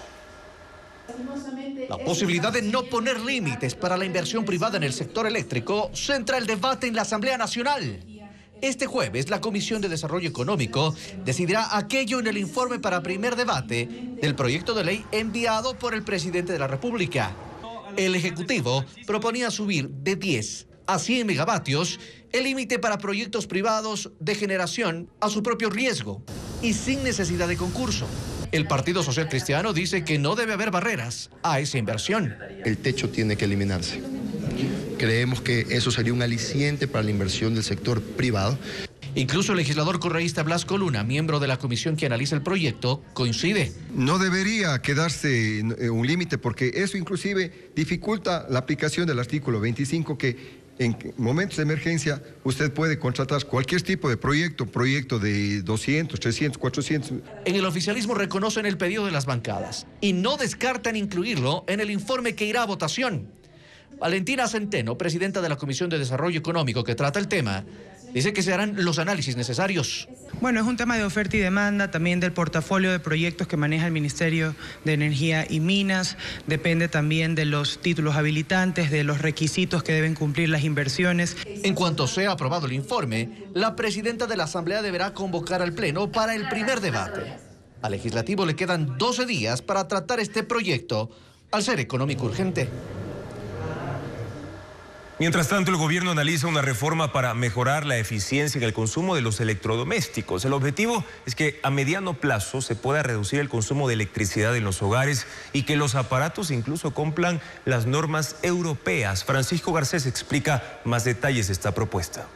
La posibilidad de no poner límites para la inversión privada en el sector eléctrico centra el debate en la Asamblea Nacional. Este jueves, la Comisión de Desarrollo Económico decidirá aquello en el informe para primer debate del proyecto de ley enviado por el presidente de la República. El Ejecutivo proponía subir de diez a cien megavatios el límite para proyectos privados de generación a su propio riesgo y sin necesidad de concurso. El Partido Social Cristiano dice que no debe haber barreras a esa inversión. El techo tiene que eliminarse. Creemos que eso sería un aliciente para la inversión del sector privado. Incluso el legislador correísta Blasco Luna, miembro de la comisión que analiza el proyecto, coincide. No debería quedarse un límite porque eso inclusive dificulta la aplicación del artículo veinticinco, que en momentos de emergencia usted puede contratar cualquier tipo de proyecto, proyecto de doscientos, trescientos, cuatrocientos. En el oficialismo reconocen el pedido de las bancadas y no descartan incluirlo en el informe que irá a votación. Valentina Centeno, presidenta de la Comisión de Desarrollo Económico que trata el tema, dice que se harán los análisis necesarios. Bueno, es un tema de oferta y demanda, también del portafolio de proyectos que maneja el Ministerio de Energía y Minas, depende también de los títulos habilitantes, de los requisitos que deben cumplir las inversiones. En cuanto sea aprobado el informe, la presidenta de la Asamblea deberá convocar al Pleno para el primer debate. Al Legislativo le quedan doce días para tratar este proyecto, al ser económico urgente. Mientras tanto, el gobierno analiza una reforma para mejorar la eficiencia en el consumo de los electrodomésticos. El objetivo es que a mediano plazo se pueda reducir el consumo de electricidad en los hogares y que los aparatos incluso cumplan las normas europeas. Francisco Garcés explica más detalles de esta propuesta.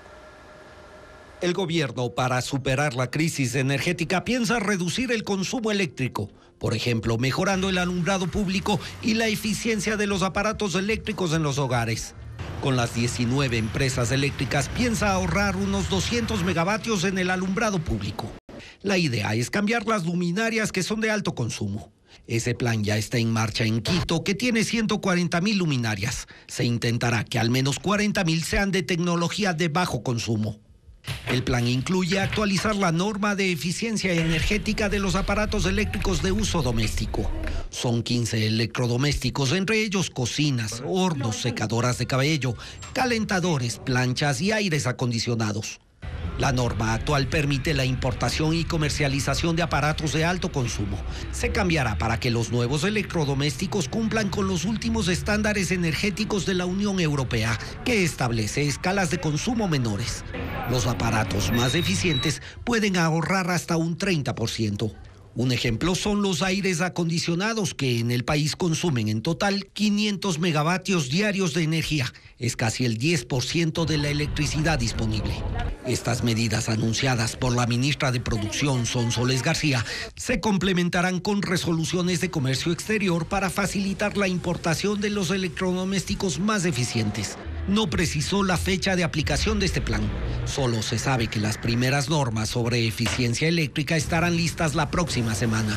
El gobierno, para superar la crisis energética, piensa reducir el consumo eléctrico. Por ejemplo, mejorando el alumbrado público y la eficiencia de los aparatos eléctricos en los hogares. Con las diecinueve empresas eléctricas piensa ahorrar unos doscientos megavatios en el alumbrado público. La idea es cambiar las luminarias que son de alto consumo. Ese plan ya está en marcha en Quito, que tiene ciento cuarenta mil luminarias. Se intentará que al menos cuarenta mil sean de tecnología de bajo consumo. El plan incluye actualizar la norma de eficiencia energética de los aparatos eléctricos de uso doméstico. Son quince electrodomésticos, entre ellos cocinas, hornos, secadoras de cabello, calentadores, planchas y aires acondicionados. La norma actual permite la importación y comercialización de aparatos de alto consumo. Se cambiará para que los nuevos electrodomésticos cumplan con los últimos estándares energéticos de la Unión Europea, que establece escalas de consumo menores. Los aparatos más eficientes pueden ahorrar hasta un treinta por ciento. Un ejemplo son los aires acondicionados, que en el país consumen en total quinientos megavatios diarios de energía. Es casi el diez por ciento de la electricidad disponible. Estas medidas anunciadas por la ministra de Producción, Sonsoles García, se complementarán con resoluciones de comercio exterior para facilitar la importación de los electrodomésticos más eficientes. No precisó la fecha de aplicación de este plan. Solo se sabe que las primeras normas sobre eficiencia eléctrica estarán listas la próxima semana.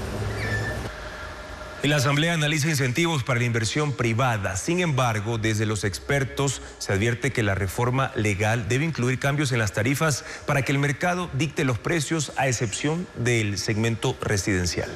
La Asamblea analiza incentivos para la inversión privada. Sin embargo, desde los expertos se advierte que la reforma legal debe incluir cambios en las tarifas para que el mercado dicte los precios, a excepción del segmento residencial.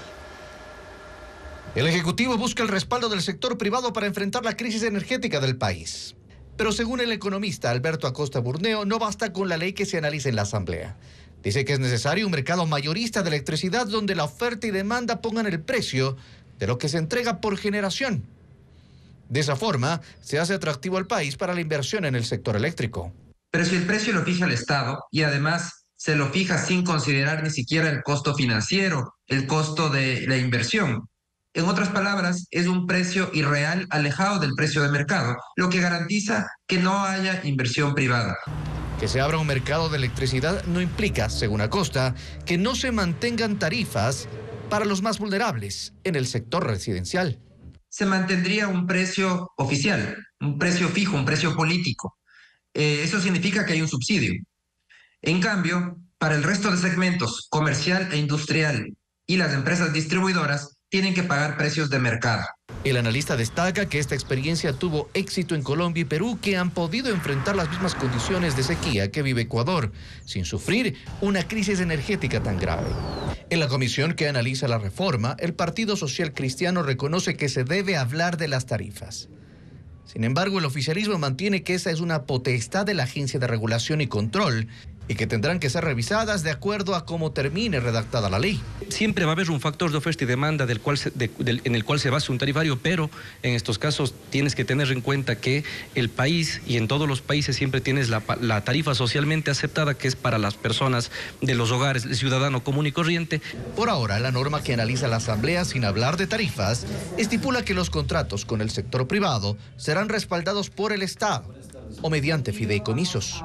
El Ejecutivo busca el respaldo del sector privado para enfrentar la crisis energética del país. Pero según el economista Alberto Acosta Burneo, no basta con la ley que se analice en la Asamblea. Dice que es necesario un mercado mayorista de electricidad donde la oferta y demanda pongan el precio de lo que se entrega por generación. De esa forma, se hace atractivo al país para la inversión en el sector eléctrico. Pero si el precio lo fija el Estado y además se lo fija sin considerar ni siquiera el costo financiero, el costo de la inversión. En otras palabras, es un precio irreal alejado del precio de mercado, lo que garantiza que no haya inversión privada. Que se abra un mercado de electricidad no implica, según Acosta, que no se mantengan tarifas para los más vulnerables en el sector residencial. Se mantendría un precio oficial, un precio fijo, un precio político. Eh, eso significa que hay un subsidio. En cambio, para el resto de segmentos, comercial e industrial, y las empresas distribuidoras, tienen que pagar precios de mercado. El analista destaca que esta experiencia tuvo éxito en Colombia y Perú, que han podido enfrentar las mismas condiciones de sequía que vive Ecuador, sin sufrir una crisis energética tan grave. En la comisión que analiza la reforma, el Partido Social Cristiano reconoce que se debe hablar de las tarifas. Sin embargo, el oficialismo mantiene que esa es una potestad de la Agencia de Regulación y Control y que tendrán que ser revisadas de acuerdo a cómo termine redactada la ley. Siempre va a haber un factor de oferta y demanda del cual se, de, del, en el cual se basa un tarifario, pero en estos casos tienes que tener en cuenta que el país, y en todos los países siempre tienes la, la tarifa socialmente aceptada, que es para las personas de los hogares, el ciudadano común y corriente. Por ahora, la norma que analiza la Asamblea, sin hablar de tarifas, estipula que los contratos con el sector privado serán respaldados por el Estado o mediante fideicomisos.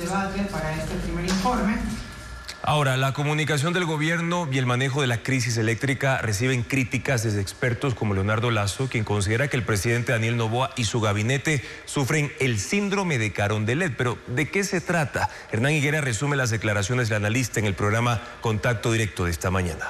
Ahora, la comunicación del gobierno y el manejo de la crisis eléctrica reciben críticas desde expertos como Leonardo Lazo, quien considera que el presidente Daniel Noboa y su gabinete sufren el síndrome de Carondelet. Pero, ¿de qué se trata? Hernán Higuera resume las declaraciones del analista en el programa Contacto Directo de esta mañana.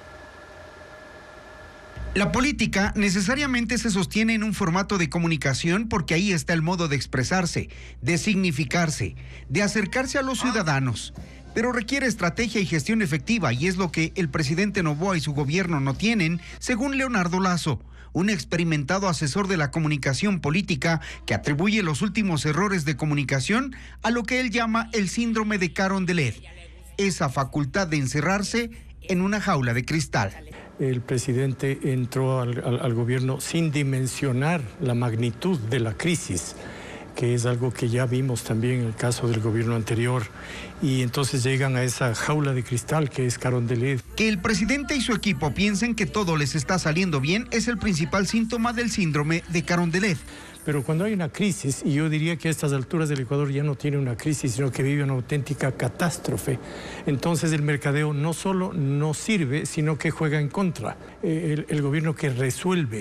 La política necesariamente se sostiene en un formato de comunicación porque ahí está el modo de expresarse, de significarse, de acercarse a los ciudadanos. Pero requiere estrategia y gestión efectiva, y es lo que el presidente Noboa y su gobierno no tienen, según Leonardo Lazo, un experimentado asesor de la comunicación política que atribuye los últimos errores de comunicación a lo que él llama el síndrome de Carondelet, esa facultad de encerrarse en una jaula de cristal. El presidente entró al, al, al gobierno sin dimensionar la magnitud de la crisis, que es algo que ya vimos también en el caso del gobierno anterior, y entonces llegan a esa jaula de cristal que es Carondelet. Que el presidente y su equipo piensen que todo les está saliendo bien es el principal síntoma del síndrome de Carondelet. Pero cuando hay una crisis, y yo diría que a estas alturas del Ecuador ya no tiene una crisis, sino que vive una auténtica catástrofe, entonces el mercadeo no solo no sirve, sino que juega en contra. El, el gobierno que resuelve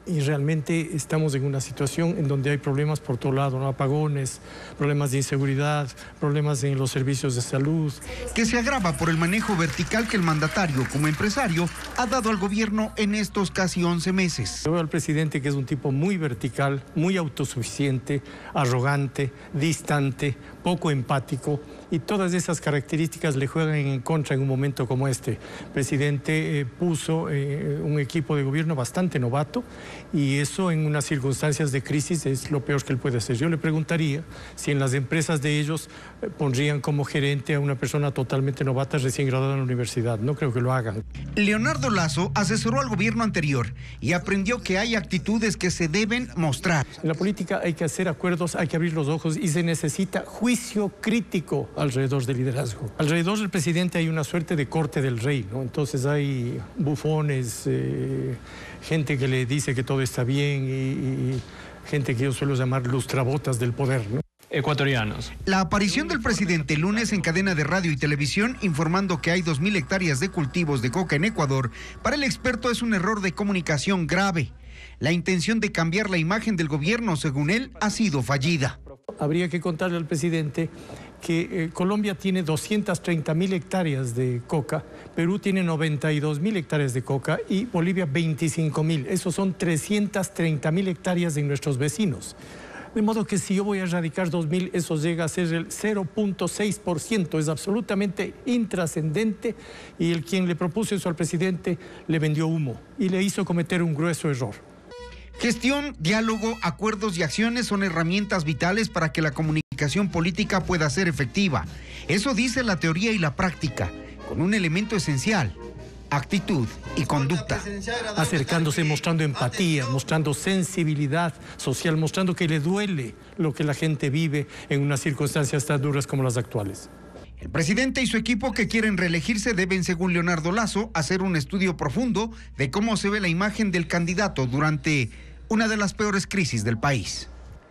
y realmente estamos en una situación en donde hay problemas por todo lado, ¿no? Apagones, problemas de inseguridad, problemas en los servicios de salud. Que se agrava por el manejo vertical que el mandatario, como empresario, ha dado al gobierno en estos casi once meses. Yo veo al presidente que es un tipo muy vertical, muy autosuficiente, arrogante, distante, poco empático, y todas esas características le juegan en contra en un momento como este. El presidente eh, puso eh, un equipo de gobierno bastante novato, y eso en unas circunstancias de crisis es lo peor que él puede hacer. Yo le preguntaría si en las empresas de ellos eh, pondrían como gerente a una persona totalmente novata recién graduada en la universidad. No creo que lo hagan. Leonardo Lasso asesoró al gobierno anterior y aprendió que hay actitudes que se deben mostrar. En la política hay que hacer acuerdos, hay que abrir los ojos y se necesita juicio crítico alrededor del liderazgo. Alrededor del presidente hay una suerte de corte del rey, ¿no? Entonces hay bufones, eh, gente que le dice que todo está bien y, y gente que yo suelo llamar lustrabotas del poder, ¿no? Ecuatorianos. La aparición del presidente el lunes en cadena de radio y televisión informando que hay dos mil hectáreas de cultivos de coca en Ecuador, para el experto es un error de comunicación grave. La intención de cambiar la imagen del gobierno, según él, ha sido fallida. Habría que contarle al presidente que eh, Colombia tiene doscientas treinta mil hectáreas de coca, Perú tiene noventa y dos mil hectáreas de coca y Bolivia veinticinco mil. Esos son trescientas treinta mil hectáreas de nuestros vecinos. De modo que si yo voy a erradicar dos mil, eso llega a ser el cero punto seis por ciento. Es absolutamente intrascendente, y el quien le propuso eso al presidente le vendió humo y le hizo cometer un grueso error. Gestión, diálogo, acuerdos y acciones son herramientas vitales para que la comunicación política pueda ser efectiva. Eso dice la teoría y la práctica, con un elemento esencial: actitud y conducta. Acercándose, mostrando empatía, mostrando sensibilidad social, mostrando que le duele lo que la gente vive en unas circunstancias tan duras como las actuales. El presidente y su equipo que quieren reelegirse deben, según Leonardo Lasso, hacer un estudio profundo de cómo se ve la imagen del candidato durante una de las peores crisis del país.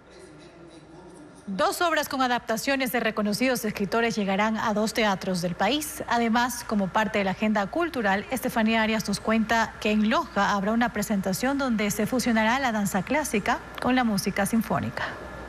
Dos obras con adaptaciones de reconocidos escritores llegarán a dos teatros del país. Además, como parte de la agenda cultural, Estefanía Arias nos cuenta que en Loja habrá una presentación donde se fusionará la danza clásica con la música sinfónica.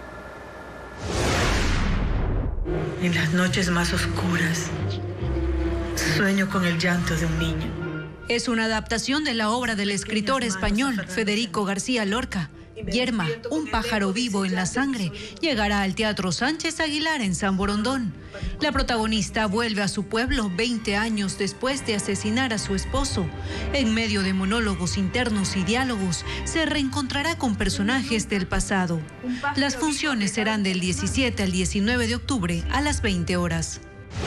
En las noches más oscuras, sueño con el llanto de un niño. Es una adaptación de la obra del escritor español Federico García Lorca. Yerma, un pájaro vivo en la sangre, llegará al Teatro Sánchez Aguilar en San Borondón. La protagonista vuelve a su pueblo veinte años después de asesinar a su esposo. En medio de monólogos internos y diálogos, se reencontrará con personajes del pasado. Las funciones serán del diecisiete al diecinueve de octubre a las veinte horas.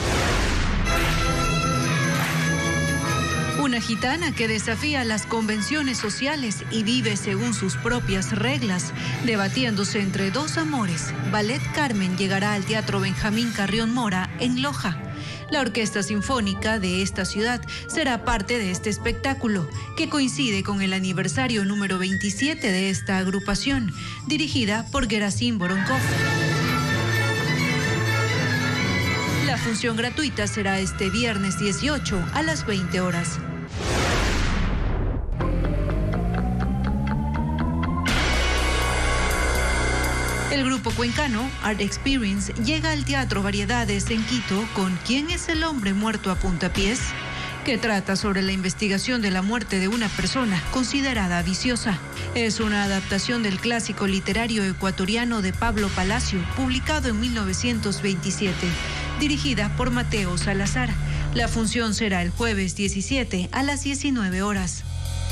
Una gitana que desafía las convenciones sociales y vive según sus propias reglas, debatiéndose entre dos amores. Ballet Carmen llegará al Teatro Benjamín Carrión Mora en Loja. La Orquesta Sinfónica de esta ciudad será parte de este espectáculo, que coincide con el aniversario número veintisiete de esta agrupación, dirigida por Gerasim Voronkov. La función gratuita será este viernes dieciocho a las veinte horas. El grupo cuencano Art Experience llega al Teatro Variedades en Quito con ¿Quién es el hombre muerto a puntapiés?, que trata sobre la investigación de la muerte de una persona considerada viciosa. Es una adaptación del clásico literario ecuatoriano de Pablo Palacio, publicado en mil novecientos veintisiete, dirigida por Mateo Salazar. La función será el jueves diecisiete a las diecinueve horas.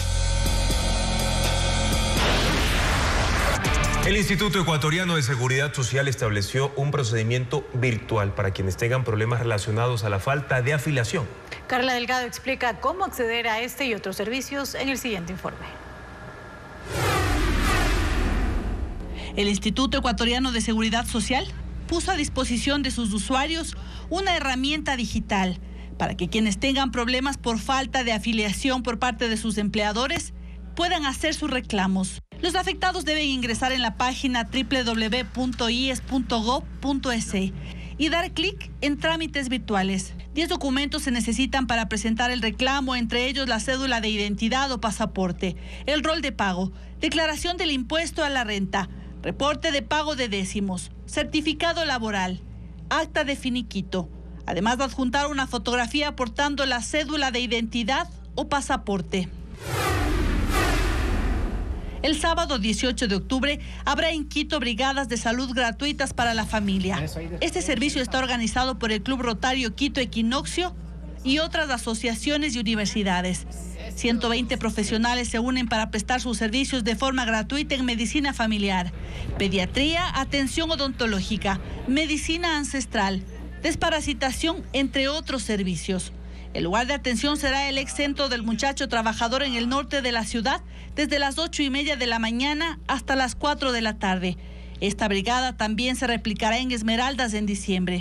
El Instituto Ecuatoriano de Seguridad Social estableció un procedimiento virtual para quienes tengan problemas relacionados a la falta de afiliación. Carla Delgado explica cómo acceder a este y otros servicios en el siguiente informe. El Instituto Ecuatoriano de Seguridad Social puso a disposición de sus usuarios una herramienta digital para que quienes tengan problemas por falta de afiliación por parte de sus empleadores puedan hacer sus reclamos. Los afectados deben ingresar en la página doble u doble u doble u punto i e s punto gob punto es y dar clic en trámites virtuales. Diez documentos se necesitan para presentar el reclamo, entre ellos la cédula de identidad o pasaporte, el rol de pago, declaración del impuesto a la renta, reporte de pago de décimos, certificado laboral, acta de finiquito, además de adjuntar una fotografía portando la cédula de identidad o pasaporte. El sábado dieciocho de octubre habrá en Quito brigadas de salud gratuitas para la familia. Este servicio está organizado por el Club Rotario Quito Equinoccio y otras asociaciones y universidades. ciento veinte profesionales se unen para prestar sus servicios de forma gratuita en medicina familiar, pediatría, atención odontológica, medicina ancestral, desparasitación, entre otros servicios. El lugar de atención será el ex centro del muchacho trabajador en el norte de la ciudad, desde las ocho y media de la mañana hasta las cuatro de la tarde. Esta brigada también se replicará en Esmeraldas en diciembre.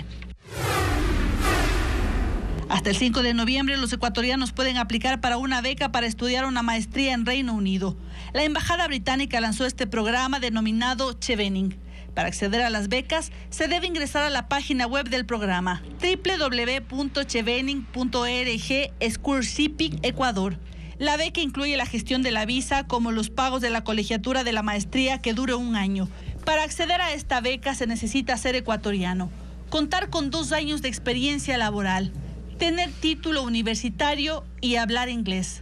Hasta el cinco de noviembre, los ecuatorianos pueden aplicar para una beca para estudiar una maestría en Reino Unido. La Embajada Británica lanzó este programa denominado Chevening. Para acceder a las becas, se debe ingresar a la página web del programa doble u doble u doble u punto chevening punto org Scholarship Ecuador. La beca incluye la gestión de la visa, como los pagos de la colegiatura de la maestría que dure un año. Para acceder a esta beca se necesita ser ecuatoriano, contar con dos años de experiencia laboral, tener título universitario y hablar inglés.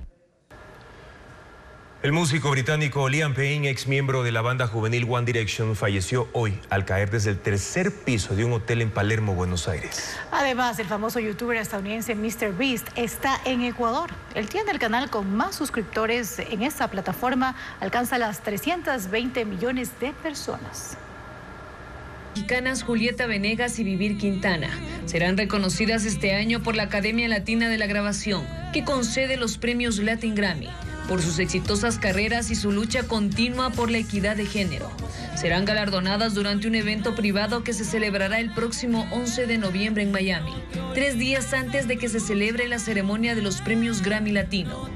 El músico británico Liam Payne, ex miembro de la banda juvenil One Direction, falleció hoy al caer desde el tercer piso de un hotel en Palermo, Buenos Aires. Además, el famoso youtuber estadounidense míster Beast está en Ecuador. Él tiene el canal con más suscriptores en esta plataforma, alcanza las trescientos veinte millones de personas. Mexicanas Julieta Venegas y Vivir Quintana serán reconocidas este año por la Academia Latina de la Grabación, que concede los premios Latin Grammy por sus exitosas carreras y su lucha continua por la equidad de género. Serán galardonadas durante un evento privado que se celebrará el próximo once de noviembre en Miami, tres días antes de que se celebre la ceremonia de los premios Grammy Latino.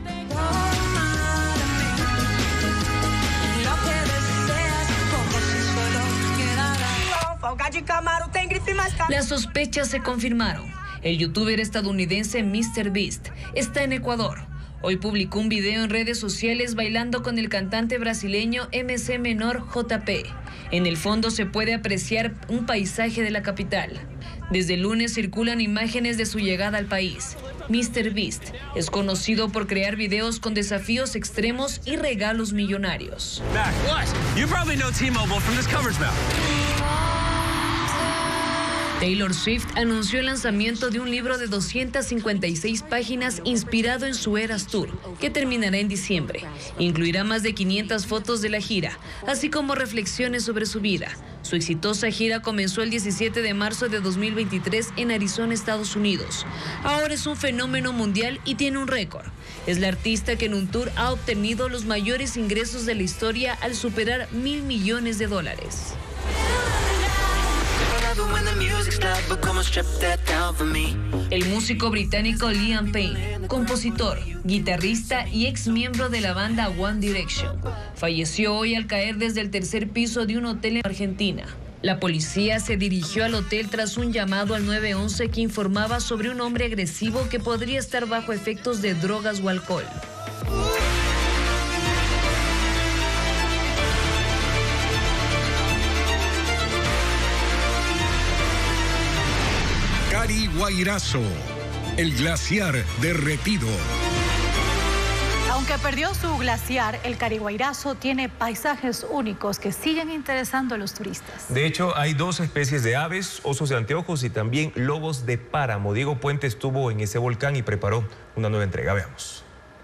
Las sospechas se confirmaron. El youtuber estadounidense míster Beast está en Ecuador. Hoy publicó un video en redes sociales bailando con el cantante brasileño M C Menor J P. En el fondo se puede apreciar un paisaje de la capital. Desde el lunes circulan imágenes de su llegada al país. míster Beast es conocido por crear videos con desafíos extremos y regalos millonarios. Taylor Swift anunció el lanzamiento de un libro de doscientas cincuenta y seis páginas inspirado en su Eras Tour, que terminará en diciembre. Incluirá más de quinientas fotos de la gira, así como reflexiones sobre su vida. Su exitosa gira comenzó el diecisiete de marzo de dos mil veintitrés en Arizona, Estados Unidos. Ahora es un fenómeno mundial y tiene un récord. Es la artista que en un tour ha obtenido los mayores ingresos de la historia al superar mil millones de dólares. El músico británico Liam Payne, compositor, guitarrista y ex miembro de la banda One Direction, falleció hoy al caer desde el tercer piso de un hotel en Argentina. La policía se dirigió al hotel tras un llamado al nueve once que informaba sobre un hombre agresivo que podría estar bajo efectos de drogas o alcohol. Cariguairazo, el glaciar derretido. Aunque perdió su glaciar, el Cariguairazo tiene paisajes únicos que siguen interesando a los turistas. De hecho, hay dos especies de aves, osos de anteojos y también lobos de páramo. Diego Puente estuvo en ese volcán y preparó una nueva entrega. Veamos.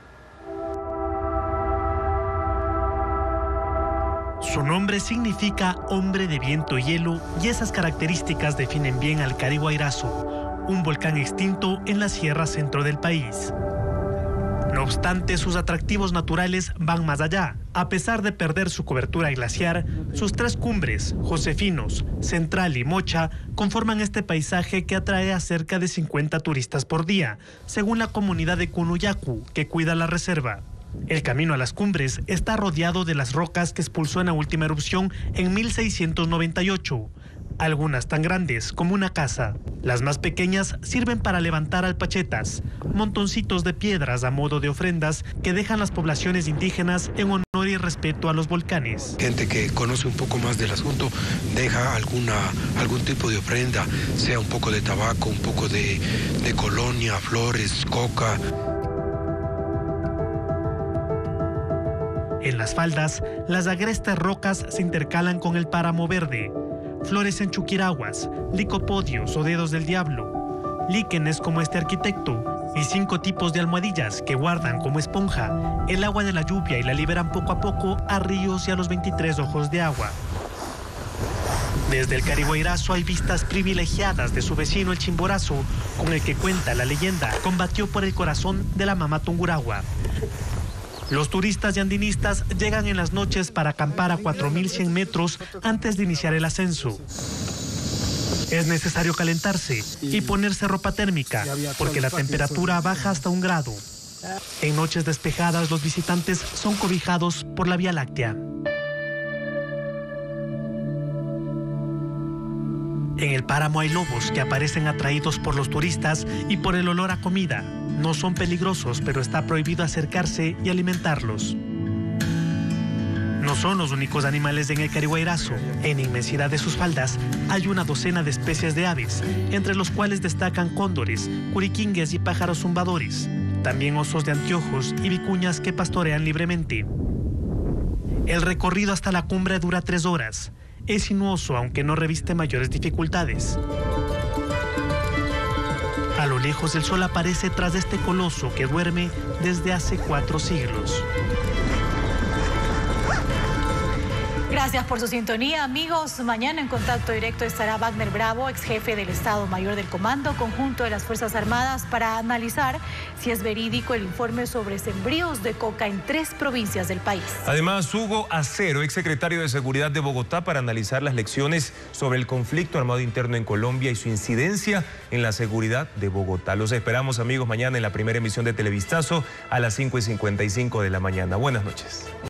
Su nombre significa hombre de viento y hielo y esas características definen bien al Cariguairazo, un volcán extinto en la sierra centro del país. No obstante, sus atractivos naturales van más allá. A pesar de perder su cobertura glaciar, sus tres cumbres, Josefinos, Central y Mocha, conforman este paisaje que atrae a cerca de cincuenta turistas por día, según la comunidad de Cunuyacu, que cuida la reserva. El camino a las cumbres está rodeado de las rocas que expulsó en la última erupción en mil seiscientos noventa y ocho. algunas tan grandes como una casa. Las más pequeñas sirven para levantar alpachetas, montoncitos de piedras a modo de ofrendas que dejan las poblaciones indígenas en honor y respeto a los volcanes. Gente que conoce un poco más del asunto deja alguna, algún tipo de ofrenda, sea un poco de tabaco, un poco de, de colonia, flores, coca. En las faldas, las agrestes rocas se intercalan con el páramo verde. Flores chuquiraguas, licopodios o dedos del diablo, líquenes como este arquitecto y cinco tipos de almohadillas que guardan como esponja el agua de la lluvia y la liberan poco a poco a ríos y a los veintitrés ojos de agua. Desde el Cariguairazo hay vistas privilegiadas de su vecino el Chimborazo, con el que cuenta la leyenda, combatió por el corazón de la mamá Tungurahua. Los turistas y andinistas llegan en las noches para acampar a cuatro mil cien metros antes de iniciar el ascenso. Es necesario calentarse y ponerse ropa térmica, porque la temperatura baja hasta un grado. En noches despejadas, los visitantes son cobijados por la Vía Láctea. En el páramo hay lobos que aparecen atraídos por los turistas y por el olor a comida. No son peligrosos, pero está prohibido acercarse y alimentarlos. No son los únicos animales en el Cariguairazo. En inmensidad de sus faldas hay una docena de especies de aves, entre los cuales destacan cóndores, curiquingues y pájaros zumbadores. También osos de anteojos y vicuñas que pastorean libremente. El recorrido hasta la cumbre dura tres horas. Es sinuoso, aunque no reviste mayores dificultades. A lo lejos el sol aparece tras este coloso que duerme desde hace cuatro siglos. Gracias por su sintonía, amigos. Mañana en contacto directo estará Wagner Bravo, ex jefe del Estado Mayor del Comando Conjunto de las Fuerzas Armadas, para analizar si es verídico el informe sobre sembríos de coca en tres provincias del país. Además, Hugo Acero, ex secretario de Seguridad de Bogotá, para analizar las lecciones sobre el conflicto armado interno en Colombia y su incidencia en la seguridad de Bogotá. Los esperamos, amigos, mañana en la primera emisión de Televistazo a las cinco y cincuenta y cinco de la mañana. Buenas noches.